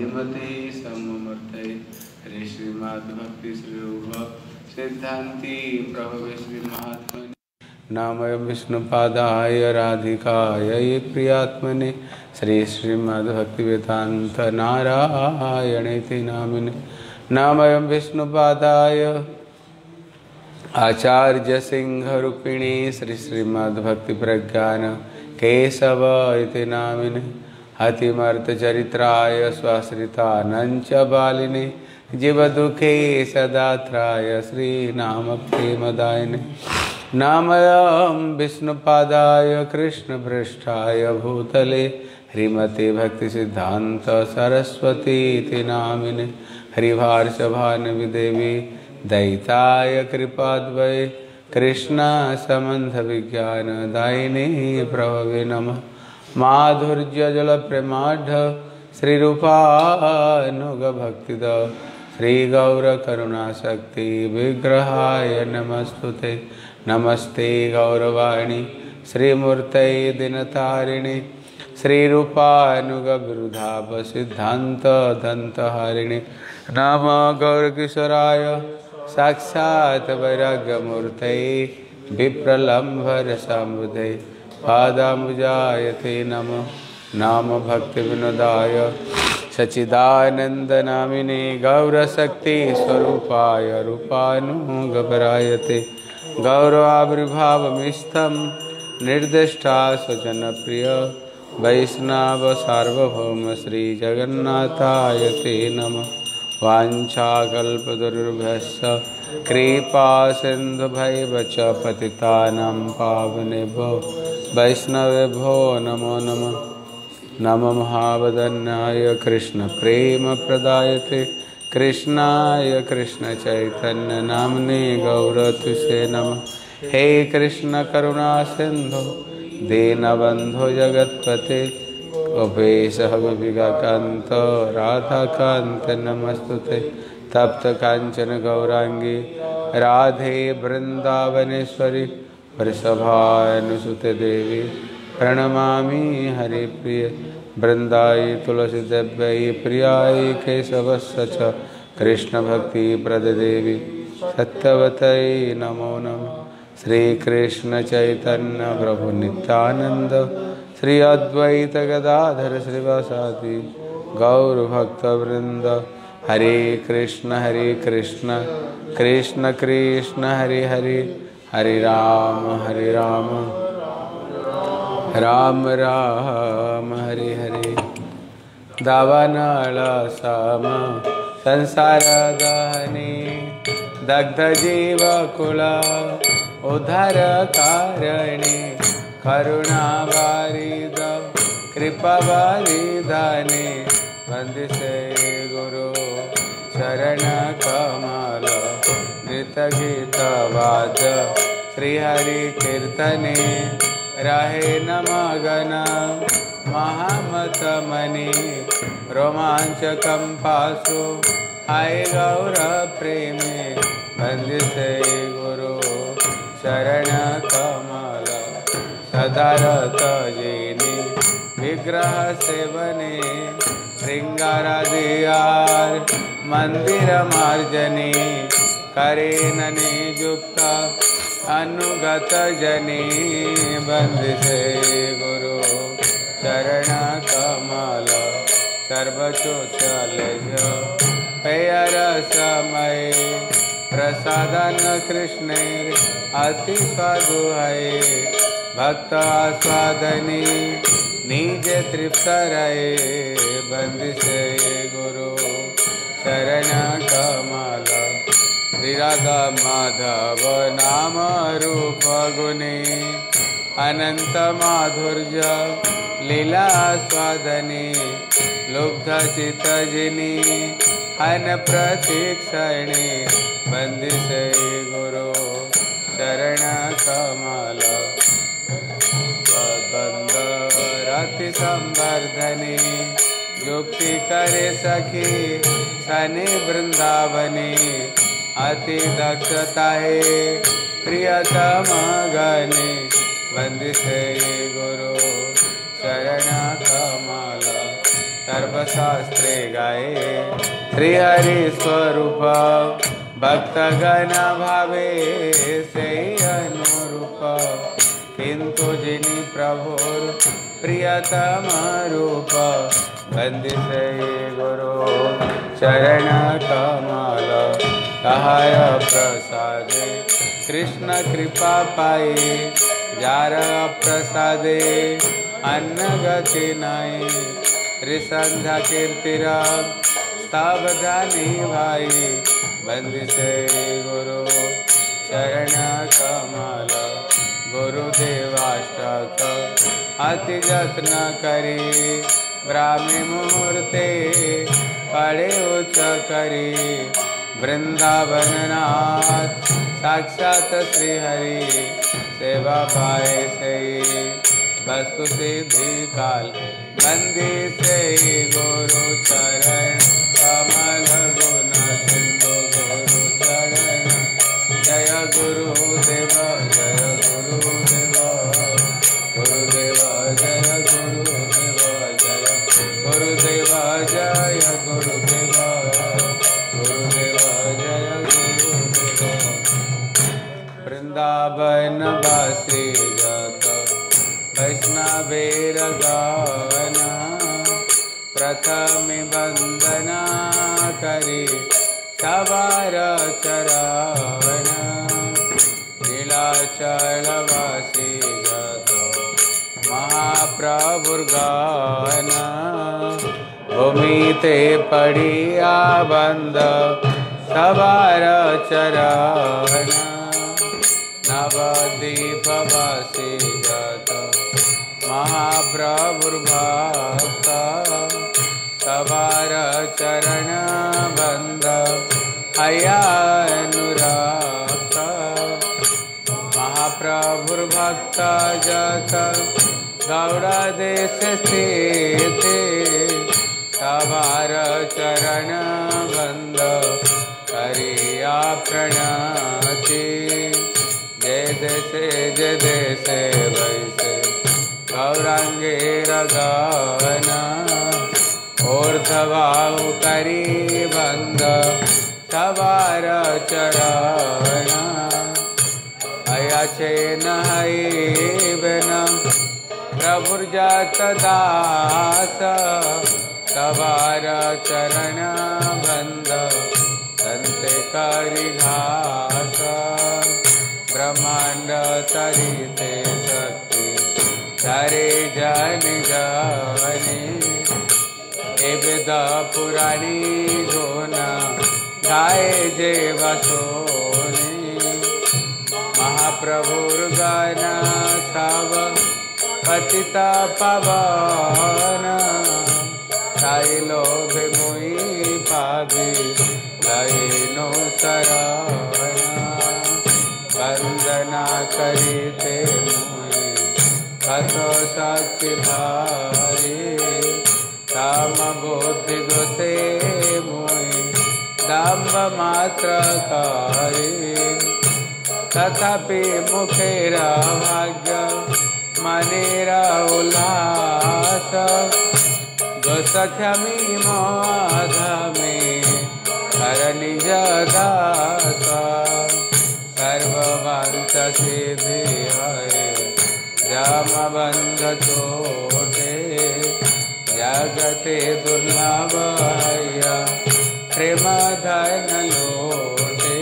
श्रीमते सममूर्तये हरे श्रीमद्भक्ति श्रीरूप सिद्धान्ति प्रभवे श्रीमहात्मने नामयं विष्णुपादाय राधिकायै प्रियात्मने श्री श्रीमद्भक्तिवेदान्त नारायणेति नामिने नामयं विष्णुपादाय आचार्य सिंहरूपिणी श्री श्रीमद्भक्तिप्रज्ञान केशव इति नामिने हतिमर्तचरित्राय स्वाश्रितानञ्च बालिने जीवदुःखे सदात्राय श्रीनामप्रेमदायिने नामयं विष्णुपादाय कृष्णपृष्ठाय भूतले श्रीमते भक्तिसिद्धान्त सरस्वती इति नामिने हरिभार्षभानुविदेवी दैताय कृपाद्वये कृष्णसम्बन्धविज्ञानदायिने प्रभवे नमः माधुर्यजलप्रेमाढ श्रीरूपानुगभक्तिद श्रीगौरकरुणाशक्ति विग्रहाय नमस्तुते नमस्ते गौरवाणी श्रीमूर्तये दिनतारिणे श्रीरूपानुगविरुधापसिद्धान्त दन्तहारिणे नमो गौरकिशोराय साक्षात् वैराग्यमूर्तये विप्रलम्भरसम्बुधे पादाम्बुजायते नमो नाम भक्तिविनोदाय सच्चिदानन्दनामिने गौरशक्ति स्वरूपाय रूपानुगपरायते गौरवाविर्भावमिस्थं निर्दिष्टा स्वजनप्रिय वैष्णव सार्वभौम श्री जगन्नाथाय ते नमः वाञ्छाकल्पतरुभ्यश्च कृपा सिन्धुभैव च पतितानां पावनेभ्यो वैष्णवेभ्यो नमो नमः नमो महावदन्याय कृष्णप्रेमप्रदायते कृष्णाय कृष्णचैतन्य नाम्ने गौरतुसे नमः हे कृष्ण करुणा सिन्धु दीनबन्धो जगत्पते गोपेशः गोपिकान्त राधाकान्त नमस्तुते तप्त कांचन गौरांगी राधे वृंदावनेश्वरी वृषभानुसुते देवी प्रणमामि हरिप्रिय वृंदाई तुलसीदेव्यै प्रियाय केशवस्य च कृष्णभक्तिप्रददेवी सत्यवत्यै नमो नमः श्रीकृष्ण चैतन्य प्रभु नित्यानंद श्री अद्वैत गदाधर श्रीवासादि गौरभक्तवृंद हरे कृष्ण कृष्ण कृष्ण हरे हरे हरे राम राम राम हरे हरे दावानल सम संसार दहने दग्ध जीवकुल उद्धार कारणे करुणावारिद कृपावारिदाने वंदिसे गुरु चरण कमल नृतगीतवाद श्रीहरि कीर्तने रहे नमगन महामतमनि रोमांचकं पासु हाय गौर प्रेमे वंदिसे गुरु चरण कमल सदारत जेने विग्रह सेवने श्रृंगारादियार मंदिर मार्जने करे नने युक्त अनुगत जने बंदिसे गुरु चरण कमल सर्वचोचलज पेयर समय प्रसादन कृष्णेर अति स्वादुहै भक्त आस्वादने निज तृप्तरये बंदिसे गुरु शरण कमल श्री राधा माधव नाम रूप गुणे अनंत माधुर्य लीला स्वादने लुब्ध चित्तजिनी अन प्रतीक्षणे बंदिसे गुरु शरण कमल बंद रति संवर्धने युक्ति करे सखी सने वृंदावने अति दक्षताए प्रियतम गणे वंदिसे गुरु शरण कमल सर्वशास्त्रे गाये श्री हरि स्वरूप भक्तगण भावे से अनुरूप किंतु जिनि प्रभुर प्रियतम रूप बंदिसे गुरु चरण कमल कहाय प्रसादे कृष्ण कृपा पाई जार प्रसादे अन्न गति नाई त्रिसंध्या कीर्तिरा स्तवधानी भाई बंदिसे गुरु चरण कमल गुरुदेवाष्टक अति जत्न करी ब्राह्मी मुहूर्ते पड़े उच्च करी वृंदावन नाथ साक्षात श्री हरि सेवा पाए से वस्तु सिद्धि काल बंदी से गुरु चरण कमल गुण सिंधु गुरु चरण जय गुरुदेव जय गुरुदेव गुरुदेव जय गुरुदेव जय गुरुदेव जय गुरुदेव गुरुदेव जय गुरुदेव वृंदावन वासी जत वैष्णवेर गावना प्रथम वंदना करी सवार चरावना नीलाचलवासी जत महाप्रभुर गाना भूमि ते पड़िया बंद सवार चरावना नवदीप वासी जत महाप्रभुर भक्त सवार चरण बंद हया अनुराग महाप्रभुर भक्त जत गौड़ देश स्थित सवार चरण बंद करिया प्रणति जय देशे वैसे गौरांगे रगाना ऊर्ध्वाहु करी बंद सवार चरणा अयाचे नहिबन प्रभुर जात दास सवार चरण बंद संते करी घास ब्रह्मांड तरिते शक्ति धरे जन जानी वेद पुराणी गुना गाए जे वसोनी महाप्रभुर गाना सब पतित पवन साई लोभ मुई पावी लयनो शरणा वंदना करीते मुई कथो साक्षी भारी काम बुद्धि दोषे मुई दम्भ मात्र कारी तथापि मुखेरा भाग्य मनेरा उल्लास गोसख्यमी माधमे कर निज दास सर्ववंत सिद्धि है जामबंध छोटे जगते दुर्लभ है प्रेम धन लोटे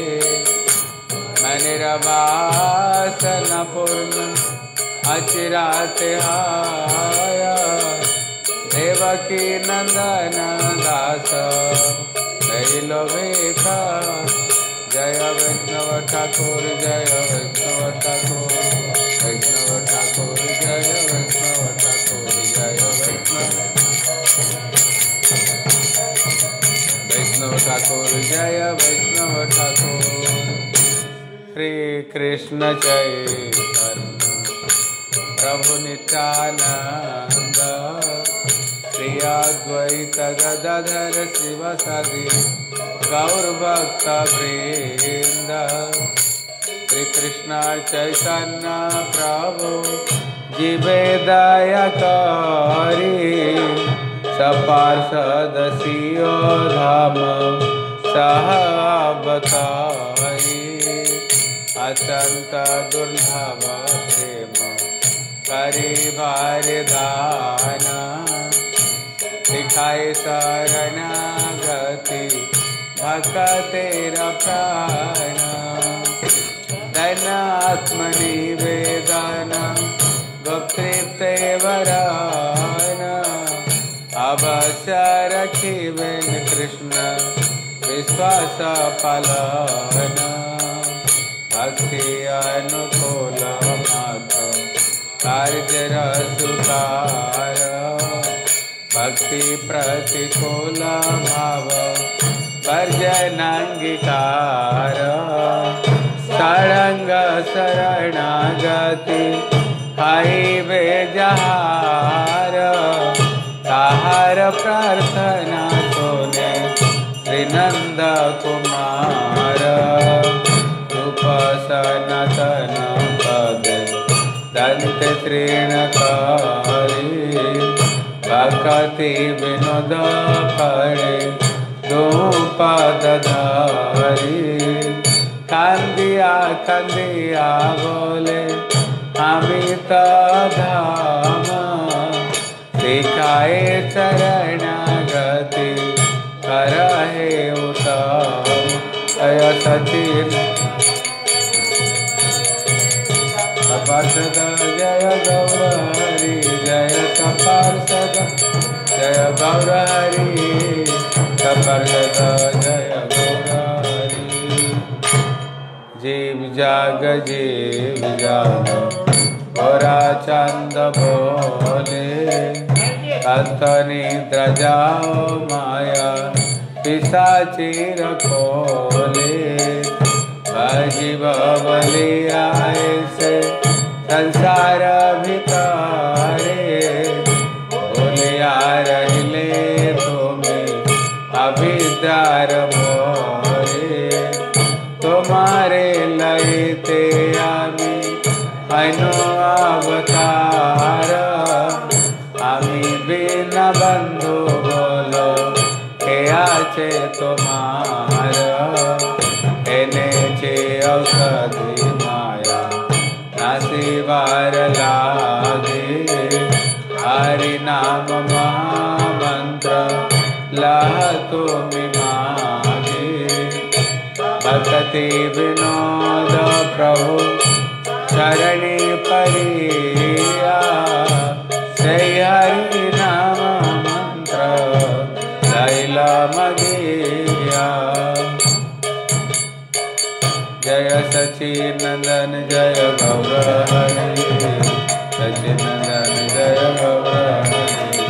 मनिर्वासन पूर्ण अचिराते हाया देवकी नंदन दास दैलो बेखा जय वैष्णव ठाकुर जय वैष्णव ठाकुर वैष्णव ठाकुर जय वैष्णव ठाकुर जय वैष्णव ठाकुर जय वैष्णव ठाकुर श्री कृष्ण चैतन्य प्रभु नित्यानंद श्री अद्वैत गदाधर शिवसदि गौर भक्त वृंद श्री कृष्ण चैतन्य प्रभु जीवे दया करी सपार्षद सियो धाम सहबताई अत्यंत दुर्लभ प्रेम करी भारी दाना दिखाए शरणागति भक्तेरा प्राण धनात्मनिवेदन गुप्तृप्ते वरान अवश्य रखिवेन कृष्ण विश्वास पालन भक्ति अनुकूल मात्र कार्य रसुकार भक्ति प्रतिकूल भाव वर्जनांगीकार सारंग शरणागति हाईवे जहार ताहार प्रार्थना सोने श्रीनंद कुमार रूप सनातन पद दंत तृणकारी भक्ति विनोद पड़े दो पद धारी कंदिया बोले अमित धाम दिखाए शरणागति करहे उत्तम अय सचिन सपार्षद जय गौरहरि जय सपार्षद जय गौरहरि सपार्षद जय गौरहरि जीव जाग गोरा चंद बोले निद्र जाओ माया पिशाचीर खोले जीव बलिया से संसार भितारे बोलिया रहले तुम्हें अभिदार मोरे तुम्हारे लयते आमी अनु अवतार आमी बिना बंधु बोलो के आचे तुम्हार एने चे औषधि माया नासिवार लागे हरि नाम महामंत्र लह तुमि मागे भक्ति विनोद प्रभु शरणी परिया से हरि नाम मंत्र लैला मगिया जय सचिनंदन जय गौरहरि सचिनंदन जय गौरहरि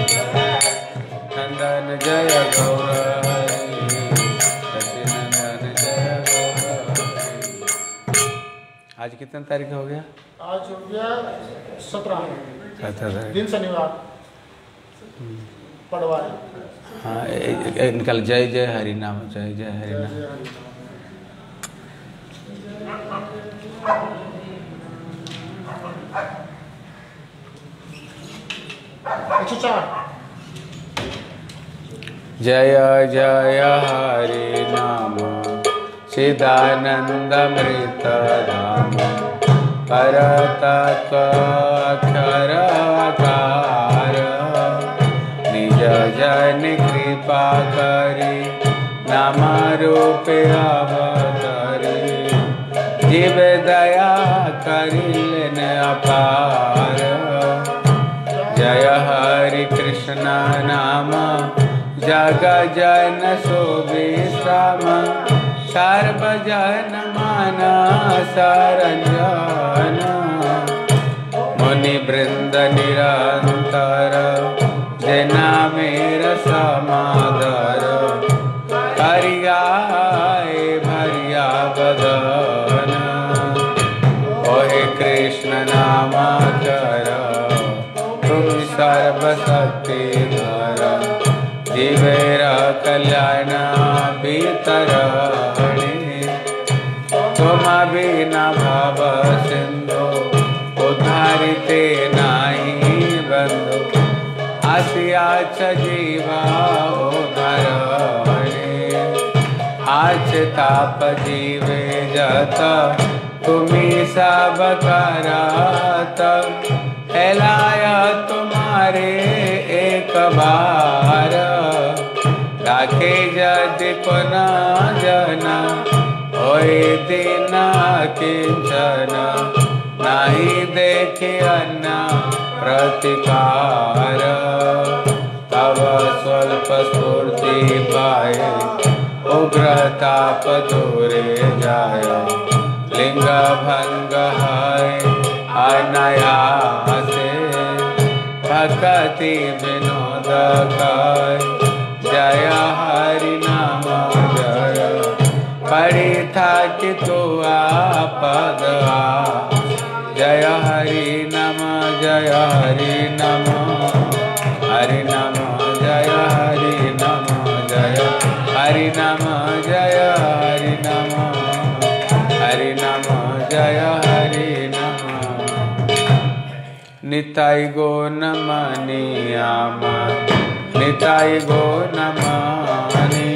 नंदन जय गौरहरि सचिनंदन जय गौरहरि। आज कितने तारीख हो गया? आज हो गया 17 दिन शनिवार पड़वारी। हाँ निकल जय जय हरि नाम जय जय हरि नाम। जय जय हरि नाम चिदानंदमृत धाम परतत्व अक्षर आकार निज जन कृपा करी नाम रूपे अवतरी जीव दया करिलेन अपार जय हरि कृष्ण नाम जग जन सुविश्राम सर्वजन माना सरंजन मुनि वृंद निरंतर जना मेरा समादर हरियाए भरिया बदन ओहे कृष्ण नाम कर तुम सर्वशक्ति धर जीवेरा कल्याण भीतरणी तुम बिना भव सिंधु उद्धारिते नाही बंधु आसियाच जीवा उधरणे आच ताप जीवे जत तुम्ही सब करत फैलाया तुम्हारे एक बार राखे यदि पुना जना होय दिन किंचन नहीं देखे अन्य प्रतिकार तब स्वल्प स्फूर्ति पाए उग्रताप दूरे जाय लिंग भंग है अनायासे भक्ति विनोद कर जय हरि नाम जय पड़ी था कि तू आपद जय हरि नम जय हरि नम हरि नम जय हरि नम जय हरि नम जय हरि नम हरि नम जय हरि नम निताई गो नमनियाम निताई गो नमनि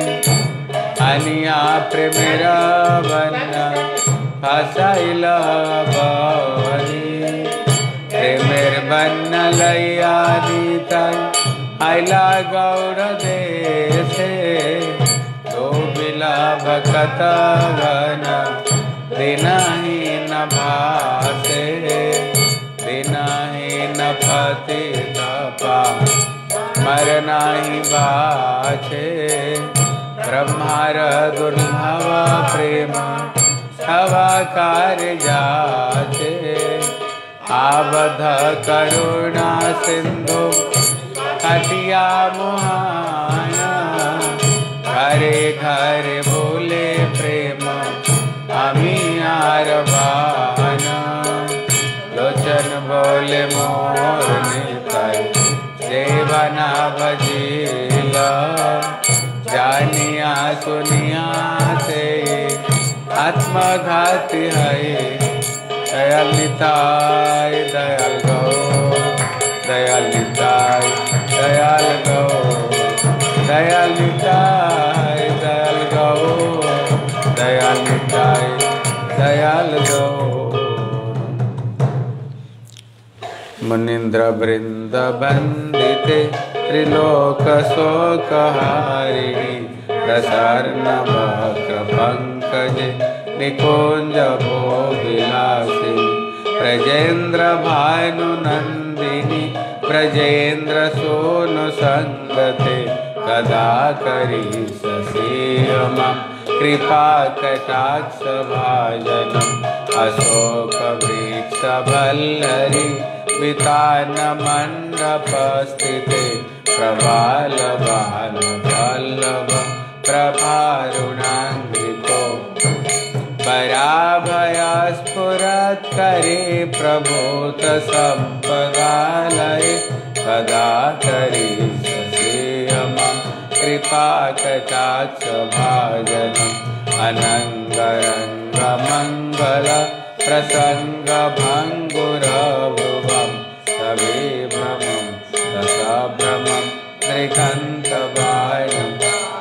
अनिया प्रेमेरा बन्ना फसाइल बनी प्रेमेर बन्ना लैया नीताई आइला गौर देशे तो बिला भकत गन दिनहीन भासे दिनहीन पति तपा मरनाही बाछे ब्रह्मार दुर्लभ प्रेम सवा कार्य जाचे आबध करुणा सिंधु कटिया मुहाना घरे घरे बोले प्रेम अमियार बाना लोचन बोले मोर निताई देवना भजीला जानिया सुनिया से आत्मघाती है दयाल निताय दयाल गौ दयाल निताय दयाल गौ दयाल निताय दयाल गौ दयाल निताय दयाल गौ मुनीन्द्र वृंद वंदिते त्रिलोक शोकहारिणी प्रसन्न वक्र पंकजे निकुंज भोगिलासी प्रजेन्द्र भानु नंदिनी प्रजेन्द्र सोनु संगते कदा करी ससीम कृपा कटाक्ष भाजनम अशोक वृक्ष भल्लरी वितान मंडप स्थिते प्रभाल बाल पल्लव प्रभारुणांग्रिको पराभया स्फुरत् करे प्रभूत संपदालये कदा करी ससेयम कृपा कटाक्ष भाजनम अनंगरंग मंगल प्रसंग भंगुरभुवं सवे भ्रमं दशभ्रमं त्रिकंतवायं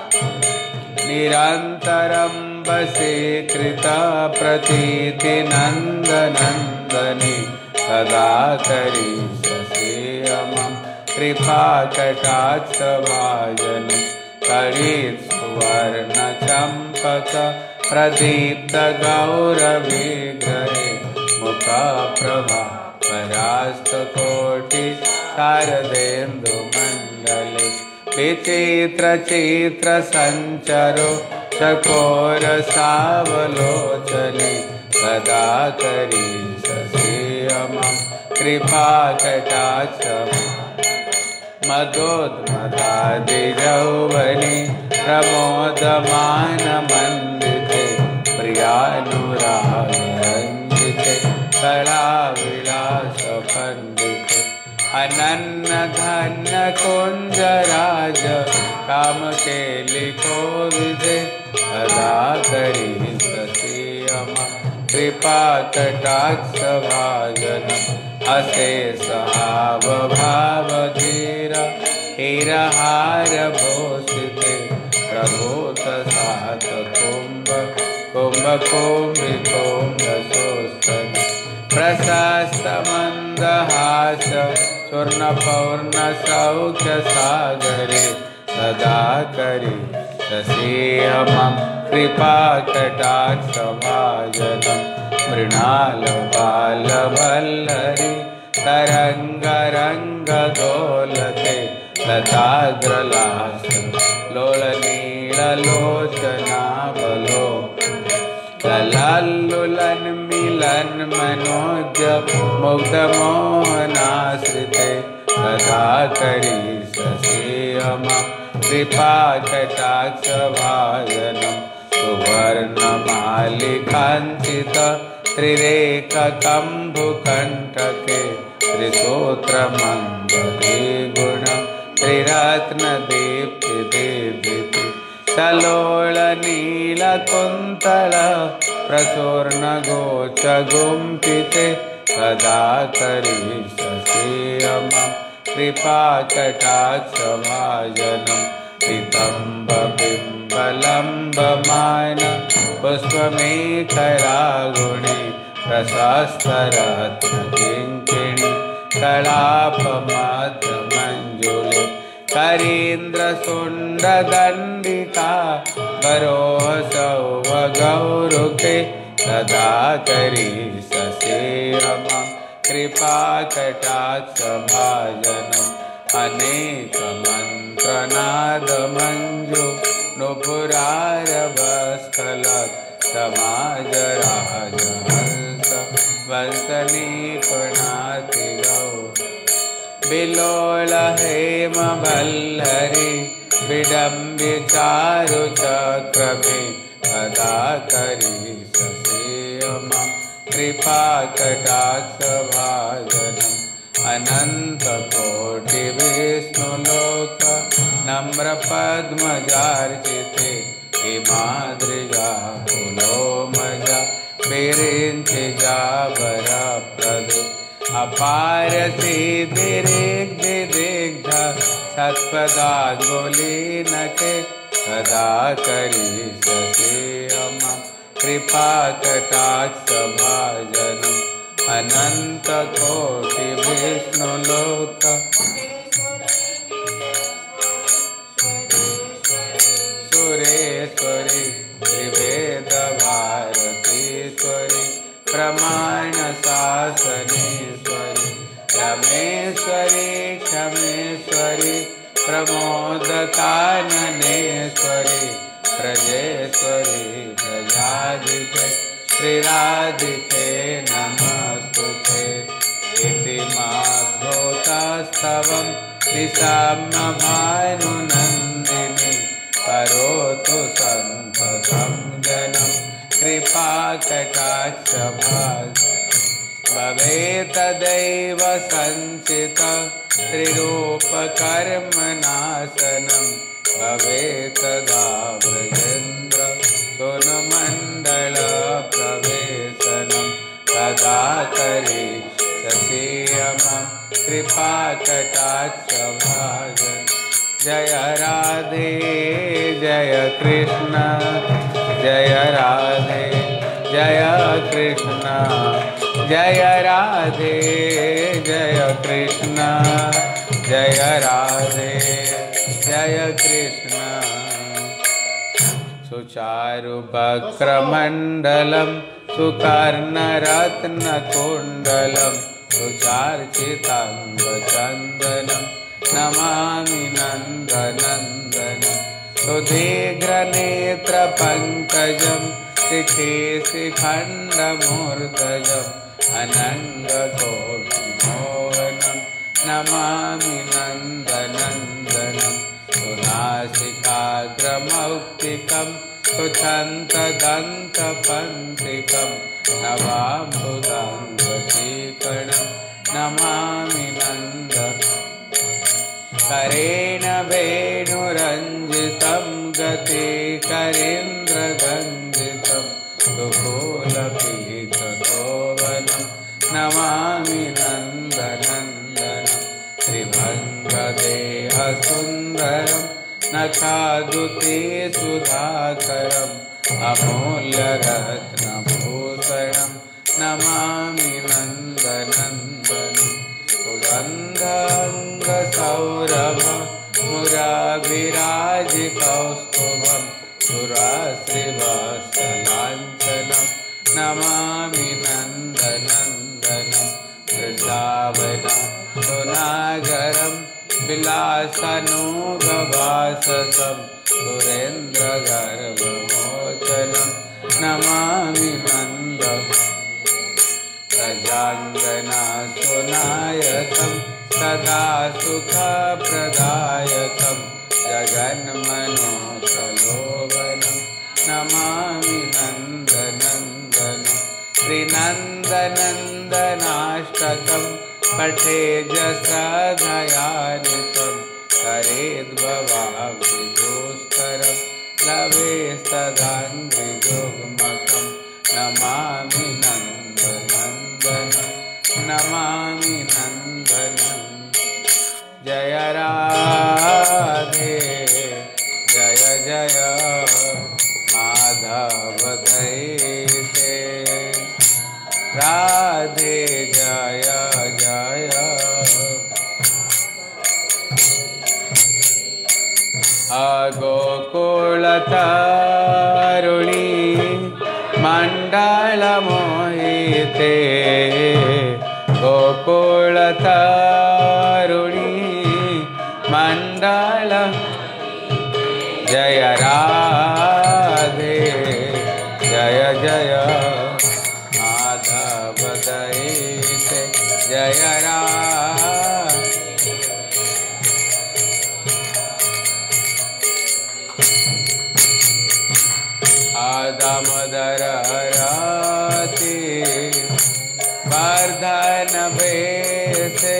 निरंतरं वसे कृता प्रतीति नंदनंदनी कदा करी ससेयमं कृपा कटाक्ष भाजनम करीत सुवर्ण चंपक प्रदीप्त गौर विग्रहे मुखा प्रभा परास्त कोटि शारदेन्दु मंडले विचित्र चित्र संचरो चकोर सावलोचने कदा करी ससेयमं कृपा कटाक्ष मदोन्मदादि यौवने प्रमोदमान मंदिते प्रियानुराग रंजिते कला विलास पंडिते अनन्न धन्य कुंज राज काम के लिखो विदे कदा करी ससेयमं कृपा कटाक्ष भाजनम अशेष भावधीर हीरहार भूषिते प्रभूत सात कुंभ कुंभिकोम्भसोस्तन प्रशस्त मंदहास चूर्णपौर्ण सौख्य सागरे सदा करी ससेयमं कृपाकटाक्षभाजनं मृणाल बालवल्लरी तरङ्गरङ्गदोलते लताग्रलास लोलनीललोचनावलो ललाल्लुलन मिलन मनोज मुग्धमोहनाश्रिते सदा करी ससेयमं कृपाकटाक्षभाजनं सुवर्णमालिकाञ्चित त्रिरेककम्भुकण्टके त्रिसूत्रमण्डले गुणं त्रिरत्नदीप्तिदीप्ति सलोलनीलकुन्तल प्रसूर्णगोचगुम्फिते सदा करी ससेयमं कृपाकटाक्षभाजनं पितम्बबिम्बलम्बमान पुष्पमेखलागुणी प्रशस्तरत्नकिङ्किणी कलापमध्यमञ्जुले करीन्द्रशुण्डदण्डिका वरोहसौवगौरुके सदा करी ससेयमं कृपाकटाक्षभाजनम् अनेकमन्त्रनादमञ्जु नुपुरारभस्खलत् समाजराजहंस वंशनीपुणातिगौ विलोल हेमवल्लरी विडम्बिचारुचक्रमे सदा करी ससेयमं कृपाकटाक्षभाजनम् अनन्तकोटिविष्णुलोक नम्रपद्मजार्चिते हिमाद्रिजा पुलोमजा विरिञ्चिजाभरप्रदे अपार सिद्धिरिग्धिदिग्ध सत्पदाङ्गुलीनके सदा करी ससेयमं कृपाकटाक्षभाजनम् अनन्तकोटिविष्णुलोक सुरेश्वरी त्रिवेदभारतीश्वरी प्रमाणशासनेश्वरी रमेश्वरी क्षमेश्वरी प्रमोदकाननेश्वरी प्रजेश्वरी प्रजादिते श्रीराधिके नमस्तुते इति माद्भूतस्तवं निशाम्यभानुनन्दिनी करोतु सन्ततं जनं कृपाकटाक्षभाजनं भवेत्तदैव सञ्चित त्रिरूपकर्मनाशनं भवेत्तदा व्रजेन्द्र सोनमण्डलप्रवेशनं सदा करी ससेयमं कृपाकटाक्षभाजनं जय राधे जय कृष्ण जय राधे जय कृष्ण जय राधे जय कृष्ण जय राधे जय कृष्ण सुचारुवक्रमण्डलं सुकर्णरत्नकुण्डलं सुचार्चिताङ्गचन्दनं नमामि नन्दनन्दनं सुदीर्घनेत्रपङ्कजं शिखेशिखण्डमूर्धजम् अनङ्गकोटिमोहनं नमामि नन्दनन्दनं सुनासिकाग्रमौक्तिकं सुछन्तदन्तपन्थिकं नवाम्बुदाङ्गशीकणं नमामि नन्दनं करेण वेणुरञ्जितं गतिकरेन्द्रगञ्जितं सुकोलपीतशोभनं नमामि नन्दनं नखादुते सुधाकरम् अमूल्यरत्नभूषणं नमामि नन्दनन्दनं सुगन्धाङ्गसौरभं मुराभिराजिकौस्तुभं सुराश्रिवत्सलाञ्छनं नमामि नन्दनन्दनं वृन्दावनं सुनागरं विलासनोगवाससं सुरेन्द्रगर्भमोचनं नमामि नन्दं प्रजाङ्गना सुनायकं सदा सुखप्रदायकं जगन्मनोप्रलोभनं नमामि नन्दनन्दनं श्रीनन्दनन्दनाष्टकं पठेजश्रद्धयान्वितं करेद्भवाब्धिदुष्करं लवेस्तदान्विजोग्मकं नमामि नन्दनन्दनं नमामि नन्दनं जय राधे जय जय माधव दैते राधे जय जय गोकुलतरुणी मण्डलमोहिते गोकुलतरुणी मण्डल जय राधे जय जय माधव दैते जय राधे दामोदर राति वर्धन बेसे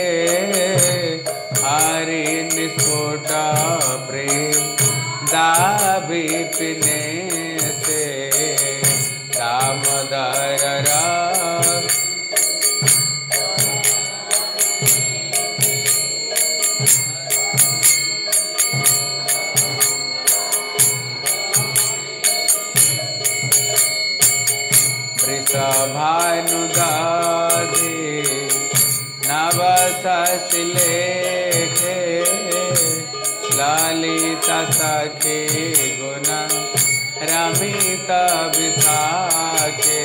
हरि निस्फुट प्रेम दाबी पिने से दामोदर राति भानुदाधे नवससिलेखे ललिता सखे गुण रमिता विशाखे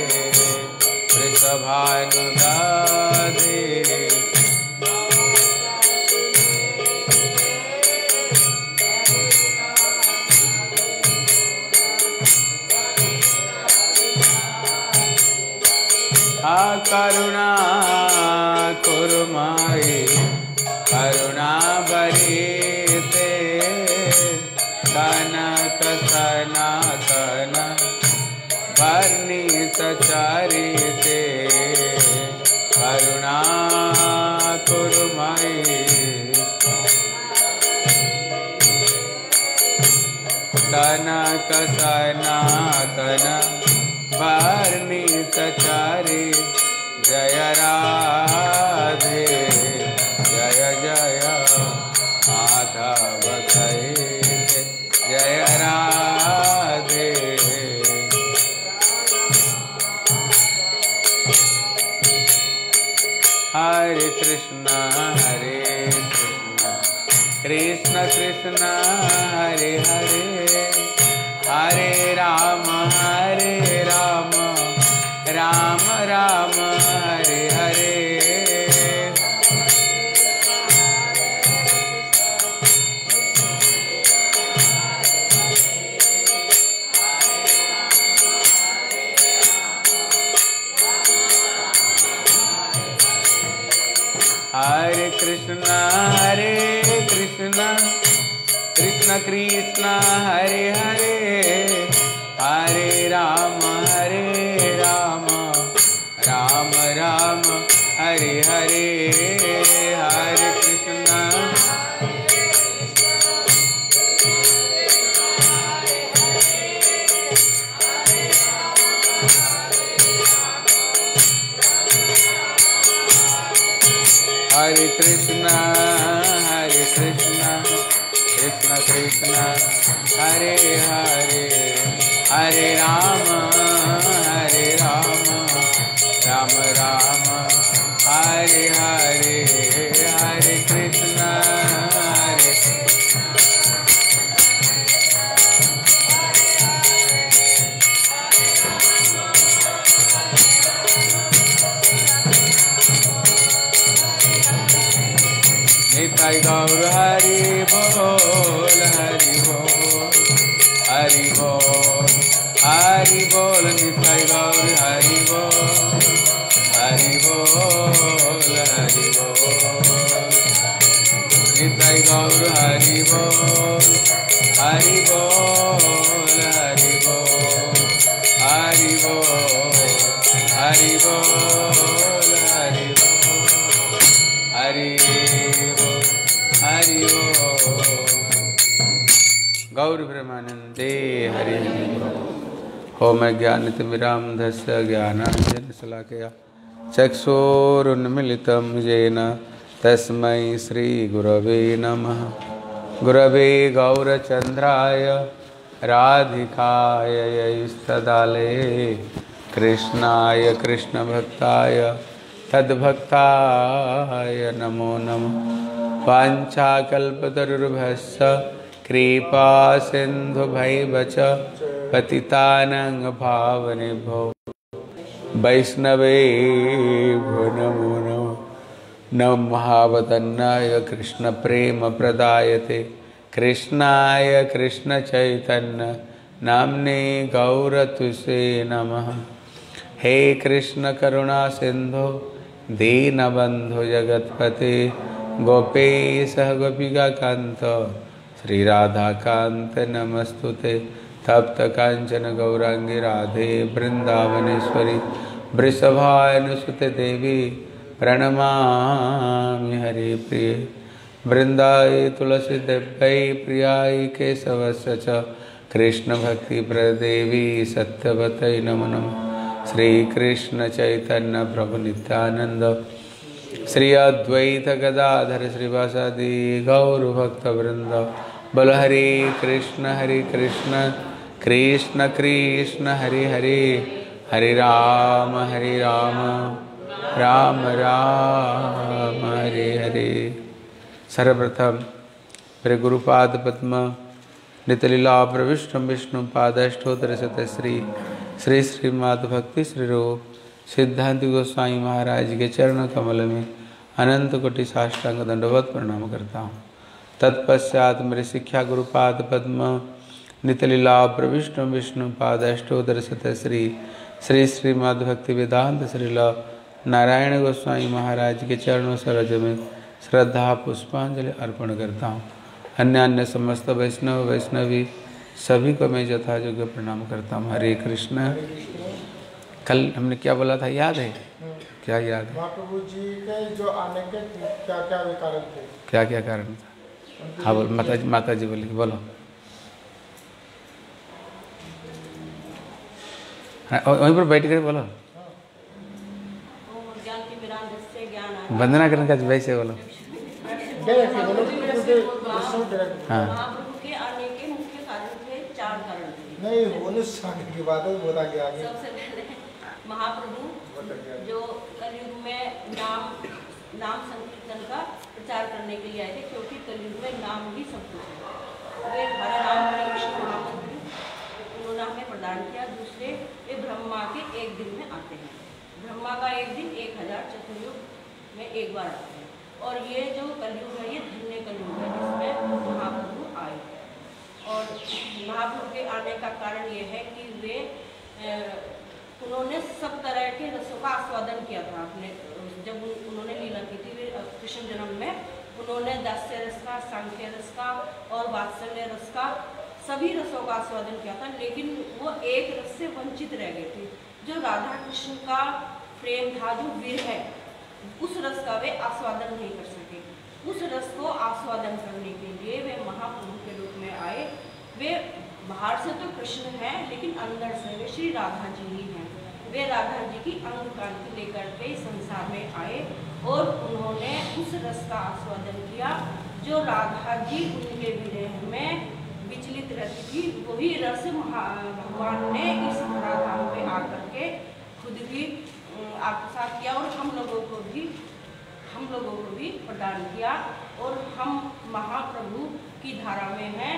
वृषभानुदाधे करुणा कुरुमाई करुणा भरीते कनक सनातन वर्णित चरिते करुणा कुरुमाई कनक सनातन वर्णित चारि जय राधे जय जय माधव दैते जय राधे हरे कृष्ण कृष्ण कृष्ण हरे हरे हरे राम राम राम हरे हरे हरे कृष्ण कृष्ण कृष्ण हरे हरे हरे राम राम राम हरे हरे हरे कृष्ण हरे कृष्ण कृष्ण कृष्ण हरे हरे हरे राम राम राम हरे हरे हरे कृष्ण हरे निताई गौर हरि बोल हरि बोल हरि बोल हरि बोल निताई गौर हरि बोल हरि बोल हरि बोल निताई गौर हरि बोल हरि बोल हरि बोल हरि बोल हरि बोल हरि बोल हरि हरि गौर ब्रह्मानंदे हरि ओम ज्ञानतिमिरान्धस्य ज्ञानाञ्जनशलाकया चक्षुरुन्मिलितं येन तस्मै श्रीगुरवे नमः। गुरवे गौरचन्द्राय राधिकाय यैस्तदाले कृष्णाय कृष्णभक्ताय तद्भक्ताय नमो नमः। वाञ्छाकल्पतरुर्भस्य कृपा सिन्धुभैव च पतितानां पावनेभ्यो वैष्णवेभ्यो नमो नमः। नमः महावदन्नाय कृष्णप्रेमप्रदायते कृष्णाय कृष्णचैतन्य नाम्ने गौरतुसे नमः। हे कृष्ण करुणा सिंधु दीनबंधु जगत्पते गोपेश गोपिकाकांत श्री राधाकांत नमस्तुते। तप्त कांचन गौरांगी राधे वृंदावनेश्वरी वृषभानुसुते देवी प्रणमामि हरि प्रिय। वृंदाय तुलसी देव्यै प्रियाय केशवस्य च कृष्ण भक्ति प्रदेवी सत्यवतै नमो नमः। श्री कृष्ण चैतन्य प्रभु नित्यानंद श्री अद्वैत गदाधर श्रीवासादि गौर भक्त वृंद। बोल हरे कृष्ण कृष्ण कृष्ण हरे हरे हरे राम राम राम हरे हरे। सर्वप्रथम मेरे गुरुपाद पद्म नितलीला प्रविष्ट विष्णु पादष्टोत्तर शतश्री श्री श्रीमद् भक्ति श्री रूप सिद्धांत गोस्वामी महाराज के चरण कमल में अनंत कोटि साष्टांग दंडवत प्रणाम करता हूँ। तत्पश्चात मेरे शिक्षा गुरुपाद पद्म नितलीला प्रविष्ट विष्णु पादष्टोत्तर शतश्री श्री श्रीमद् भक्ति वेदांत श्रीला नारायण गोस्वामी महाराज के चरणों सरोज में श्रद्धा पुष्पांजलि अर्पण करता हूँ। अन्य समस्त वैष्णव वैष्णवी सभी को मैं यथायोग्य प्रणाम करता हूँ। हरे कृष्ण। कल हमने क्या बोला था याद है? क्या याद है? महाप्रभु जी के जो आने के क्या क्या कारण थे? क्या क्या कारण था? हाँ बोल माता जी बोली बोलो। वहीं पर बैठ कर बोलो। वंदना करने का वैसे बोलो। हाँ नहीं आने की बात है बता के आगे। सबसे पहले महाप्रभु जो कलयुग में नाम संकीर्तन का प्रचार करने के लिए आए थे, क्योंकि कलयुग में नाम ही सब कुछ है। वे हरे राम हरे कृष्ण महामंत्र उन्होंने हमें प्रदान किया। दूसरे वे ब्रह्मा के एक दिन में आते हैं। ब्रह्मा का एक दिन 1000 चतुर्युग में एक बार आते हैं। और ये जो कलयुग है ये धन्य कलयुग है जिसमें महाप्रभु आए। और महाप्रभु के आने का कारण ये है कि वे उन्होंने सब तरह के रसों का आस्वादन किया था। अपने जब उन्होंने लीला की थी वे कृष्ण जन्म में उन्होंने दास्य रस का, सांख्य रस का और वात्सल्य रस का सभी रसों का आस्वादन किया था। लेकिन वो एक रस से वंचित रह गए थे, जो राधा कृष्ण का प्रेम था, जो विरह है, उस रस का वे आस्वादन नहीं कर सके। उस रस को आस्वादन करने के लिए वे महाप्रभु के रूप में आए। वे बाहर से तो कृष्ण हैं, लेकिन अंदर से वे श्री राधा जी ही हैं। वे राधा जी की अंग कांति लेकर के संसार में आए और उन्होंने उस रस का आस्वादन किया जो राधा जी उनके विरह में विचलित रहती थी, वही रस भगवान ने इस धराधाम पे आकर के खुद भी आत्मसात किया और हम लोगों को भी प्रदान किया। और हम महाप्रभु की धारा में हैं।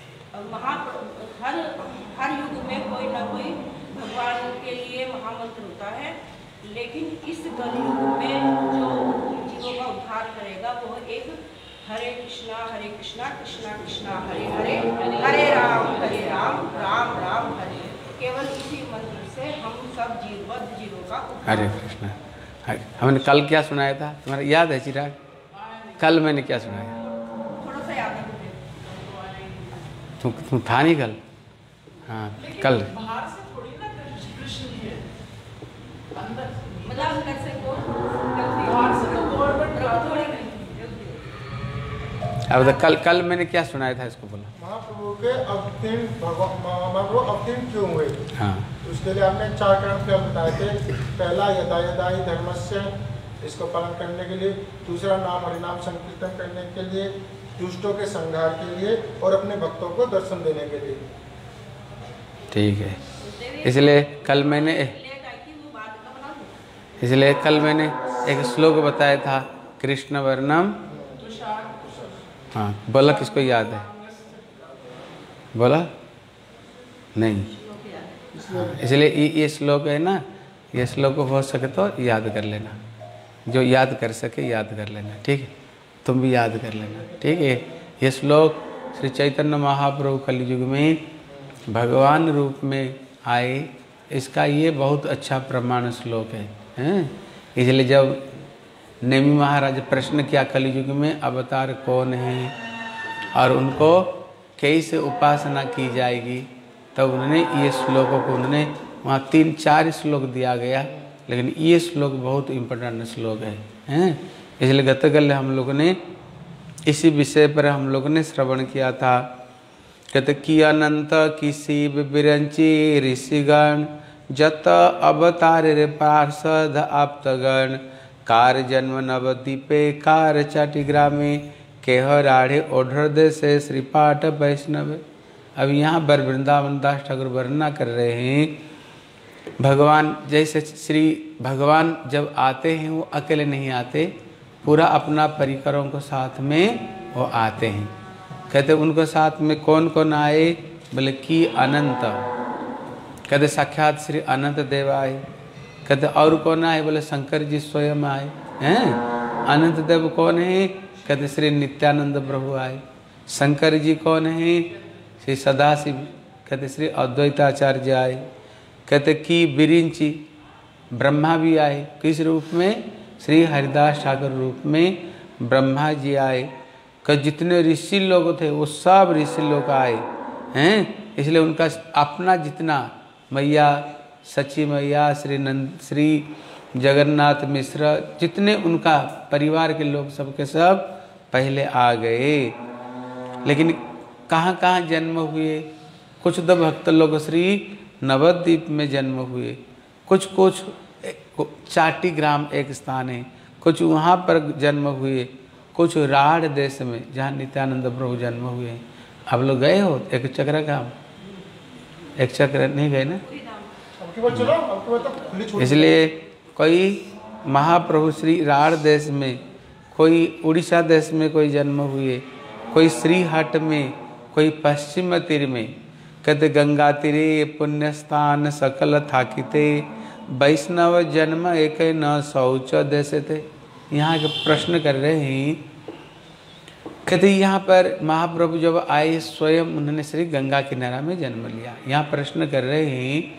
हर युग में कोई ना कोई भगवान के लिए महामंत्र होता है, लेकिन इस कलयुग में जो जीवों का उद्धार करेगा वो एक हरे कृष्णा कृष्णा कृष्णा हरे हरे, हरे राम राम राम हरे। केवल इसी मंत्र से हम सब जीवों का उद्धार। हरे कृष्णा। हमने कल क्या सुनाया था, तुम्हारा याद है चिराग? कल मैंने क्या सुनाया? थोड़ा सा याद है तुम था नहीं कल? हाँ कल। बाहर से थोड़ी ना कृष्ण ही है, अंदर मतलब अंदर से कौन? बाहर से तो गवर्नमेंट थोड़ी नहीं। अब तो कल मैंने क्या सुनाया था, इसको बोला। महाप्रभु के महाप्रभु अवतीर्ण क्यों हुए? हाँ, उसके लिए आपने 4 कारण फल बताए थे। पहला यदा यदा ही धर्मस्य, इसको पालन करने के लिए। दूसरा नाम हरिनाम संकीर्तन करने के लिए। दुष्टों के संहार के लिए और अपने भक्तों को दर्शन देने के लिए। ठीक है। इसलिए कल मैंने एक श्लोक बताया था, कृष्ण वर्णम। हाँ बोला, किसको याद है? बोला नहीं? हाँ, इसलिए ये श्लोक है ना, ये श्लोक हो सके तो याद कर लेना, जो याद कर सके याद कर लेना। ठीक है, तुम भी याद कर लेना। ठीक है, ये श्लोक श्री चैतन्य महाप्रभु कलयुग में भगवान रूप में आए, इसका ये बहुत अच्छा प्रमाण श्लोक है, हैं? इसलिए जब नेमी महाराज प्रश्न किया कलयुग में अवतार कौन है और उनको कैसे उपासना की जाएगी, तब उन्होंने ये श्लोकों को उन्होंने वहाँ 3-4 श्लोक दिया गया, लेकिन ये श्लोक बहुत इम्पोर्टेंट श्लोक है, हैं? इसलिए गतकल हम लोगों ने इसी विषय पर हम लोगों ने श्रवण किया था। कहते कि अनंत किसी विरंची ऋषिगण जत अवतार रे पार्षद आप्तगण कार जन्म नवदीपे कार चाटिग्रामे केह राढ़े ओढ़ दे से श्रीपाठ वैष्णव। अब यहाँ बर वृंदावन दास ठाकुर वर्णना कर रहे हैं, भगवान जैसे श्री भगवान जब आते हैं वो अकेले नहीं आते, पूरा अपना परिकरों को साथ में वो आते हैं। कहते उनको साथ में कौन कौन आए? बोले कि अनंत, कहते साक्षात श्री अनंत देव आए। कहते और कौन आए? बोले शंकर जी स्वयं आए हैं। अनंत देव कौन है? कहते श्री नित्यानंद प्रभु आए। शंकर जी कौन है? श्री सदाशिव। कहते श्री अद्वैताचार्य आए। कहते कि बिरिंची ब्रह्मा भी आए, किस रूप में? श्री हरिदास ठाकुर रूप में ब्रह्मा जी आए। कि जितने ऋषि लोग थे वो सब ऋषि लोग आए हैं। इसलिए उनका अपना जितना मैया सची मैया, श्री जगन्नाथ मिश्र, जितने उनका परिवार के लोग सबके सब पहले आ गए। लेकिन कहाँ कहाँ जन्म हुए? कुछ तो भक्त लोग श्री नवद्वीप में जन्म हुए, कुछ चाटी ग्राम एक स्थान है, कुछ वहाँ पर जन्म हुए, कुछ राढ़ देश में जहाँ नित्यानंद प्रभु जन्म हुए। आप लोग गए हो एक चक्र गांव? एक चक्र नहीं गए ना? इसलिए कोई महाप्रभु श्री राढ़ देश में, कोई उड़ीसा देश में कोई जन्म हुए, कोई श्रीहट में, कोई पश्चिम तीर में। कहते गंगा तीरे पुण्य स्थान सकल थाकिते वैष्णव जन्म एक न शौच देश थे। यहाँ के प्रश्न कर रहे हैं। कहते यहाँ पर महाप्रभु जब आए स्वयं उन्होंने श्री गंगा किनारा में जन्म लिया। यहाँ प्रश्न कर रहे हैं,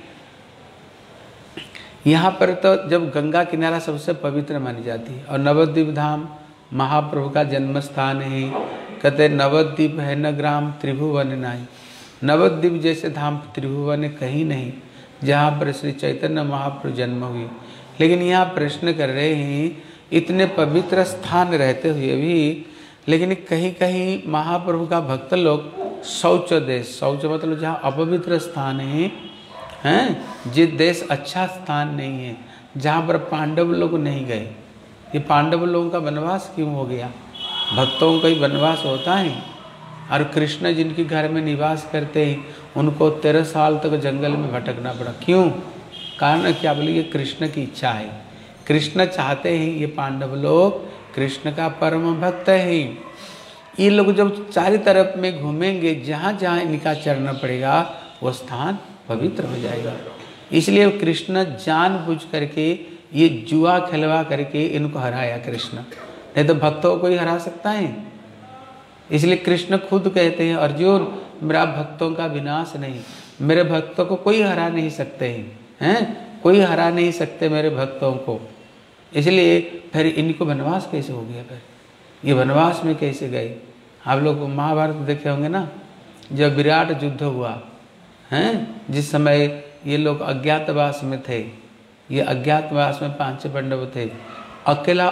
यहाँ पर तो जब गंगा किनारा सबसे पवित्र मानी जाती है और नवद्वीप धाम महाप्रभु का जन्म स्थान है। कहते नवद्वीप है न ग्राम त्रिभुवन नहीं, नवद्वीप जैसे धाम त्रिभुवन कहीं नहीं जहाँ पर श्री चैतन्य महाप्रभु जन्म हुए। लेकिन यहाँ प्रश्न कर रहे हैं, इतने पवित्र स्थान रहते हुए भी लेकिन कहीं कहीं महाप्रभु का भक्त लोग शौच देश, शौच मतलब जहाँ अपवित्र स्थान है, हैं जिस देश अच्छा स्थान नहीं है, जहाँ पर पांडव लोग नहीं गए। ये पांडव लोगों का वनवास क्यों हो गया? भक्तों का ही वनवास होता है। और कृष्ण जिनके घर में निवास करते हैं उनको 13 साल तक जंगल में भटकना पड़ा। क्यों? कारण क्या? बोले ये कृष्ण की इच्छा है। कृष्ण चाहते हैं ये पांडव लोग कृष्ण का परम भक्त है। ये लोग जब चारों तरफ में घूमेंगे, जहाँ जहाँ इनका चरण पड़ेगा वो स्थान पवित्र हो जाएगा। इसलिए कृष्ण जानबूझ करके ये जुआ खिलवा करके इनको हराया कृष्ण, नहीं तो भक्तों को ही हरा सकता है। इसलिए कृष्ण खुद कहते हैं अर्जुन मेरा भक्तों का विनाश नहीं, मेरे भक्तों को कोई हरा नहीं सकते हैं, कोई हरा नहीं सकते मेरे भक्तों को। इसलिए फिर इनको वनवास कैसे हो गया? फिर ये वनवास में कैसे गए? आप लोग महाभारत देखे होंगे ना, जब विराट युद्ध हुआ हैं, जिस समय ये लोग अज्ञातवास में थे, ये अज्ञातवास में 5 पांडव थे, अकेला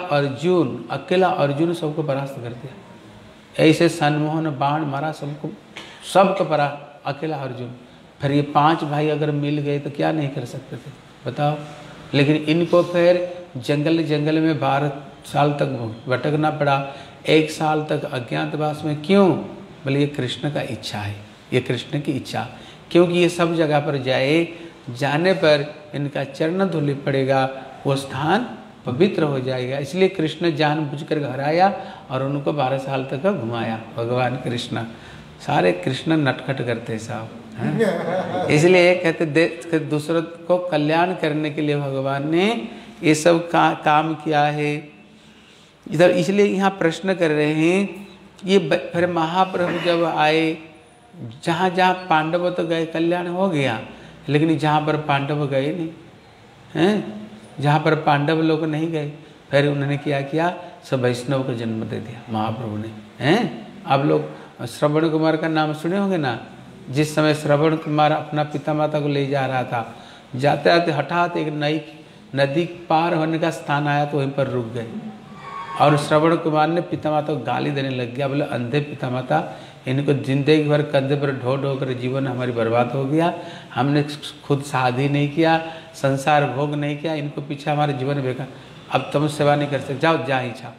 अर्जुन सबको परास्त कर दिया। ऐसे सन्मोहन बाण मारा सबको परा अकेला अर्जुन। फिर ये 5 भाई अगर मिल गए तो क्या नहीं कर सकते थे बताओ। लेकिन इनको फिर जंगल में 12 साल तक भटकना पड़ा, 1 साल तक अज्ञातवास में। क्यों? बोले ये कृष्ण का इच्छा है, ये कृष्ण की इच्छा, क्योंकि ये सब जगह पर जाने पर इनका चरण धूलि पड़ेगा, वो स्थान पवित्र हो जाएगा। इसलिए कृष्ण जानबूझ कर हराया और उनको 12 साल तक घुमाया। भगवान कृष्ण सारे कृष्ण नटखट करते साहब, इसलिए कहते दूसरों को कल्याण करने के लिए भगवान ने ये सब काम किया है इधर। इसलिए यहाँ प्रश्न कर रहे हैं, ये फिर महाप्रभु जब आए, जहाँ जहाँ पांडव तो गए कल्याण हो गया, लेकिन जहाँ पर पांडव गए नहीं हैं, जहाँ पर पांडव लोग नहीं गए, फिर उन्होंने क्या किया? सब वैष्णव को जन्म दे दिया महाप्रभु ने हैं। आप लोग श्रवण कुमार का नाम सुने होंगे ना। जिस समय श्रवण कुमार अपना पिता माता को ले जा रहा था, जाते जाते हठात एक नई नदी पार होने का स्थान आया तो वहीं पर रुक गए, और श्रवण कुमार ने पिता माता को गाली देने लग गया। बोले अंधे पिता माता, इनको जिंदगी भर कंधे पर ढो ढो कर जीवन हमारी बर्बाद हो गया, हमने खुद शादी नहीं किया, संसार भोग नहीं किया, इनको पीछे हमारे जीवन बेकार, अब तुम सेवा नहीं कर सकते, जाओ जहाँ इच्छा।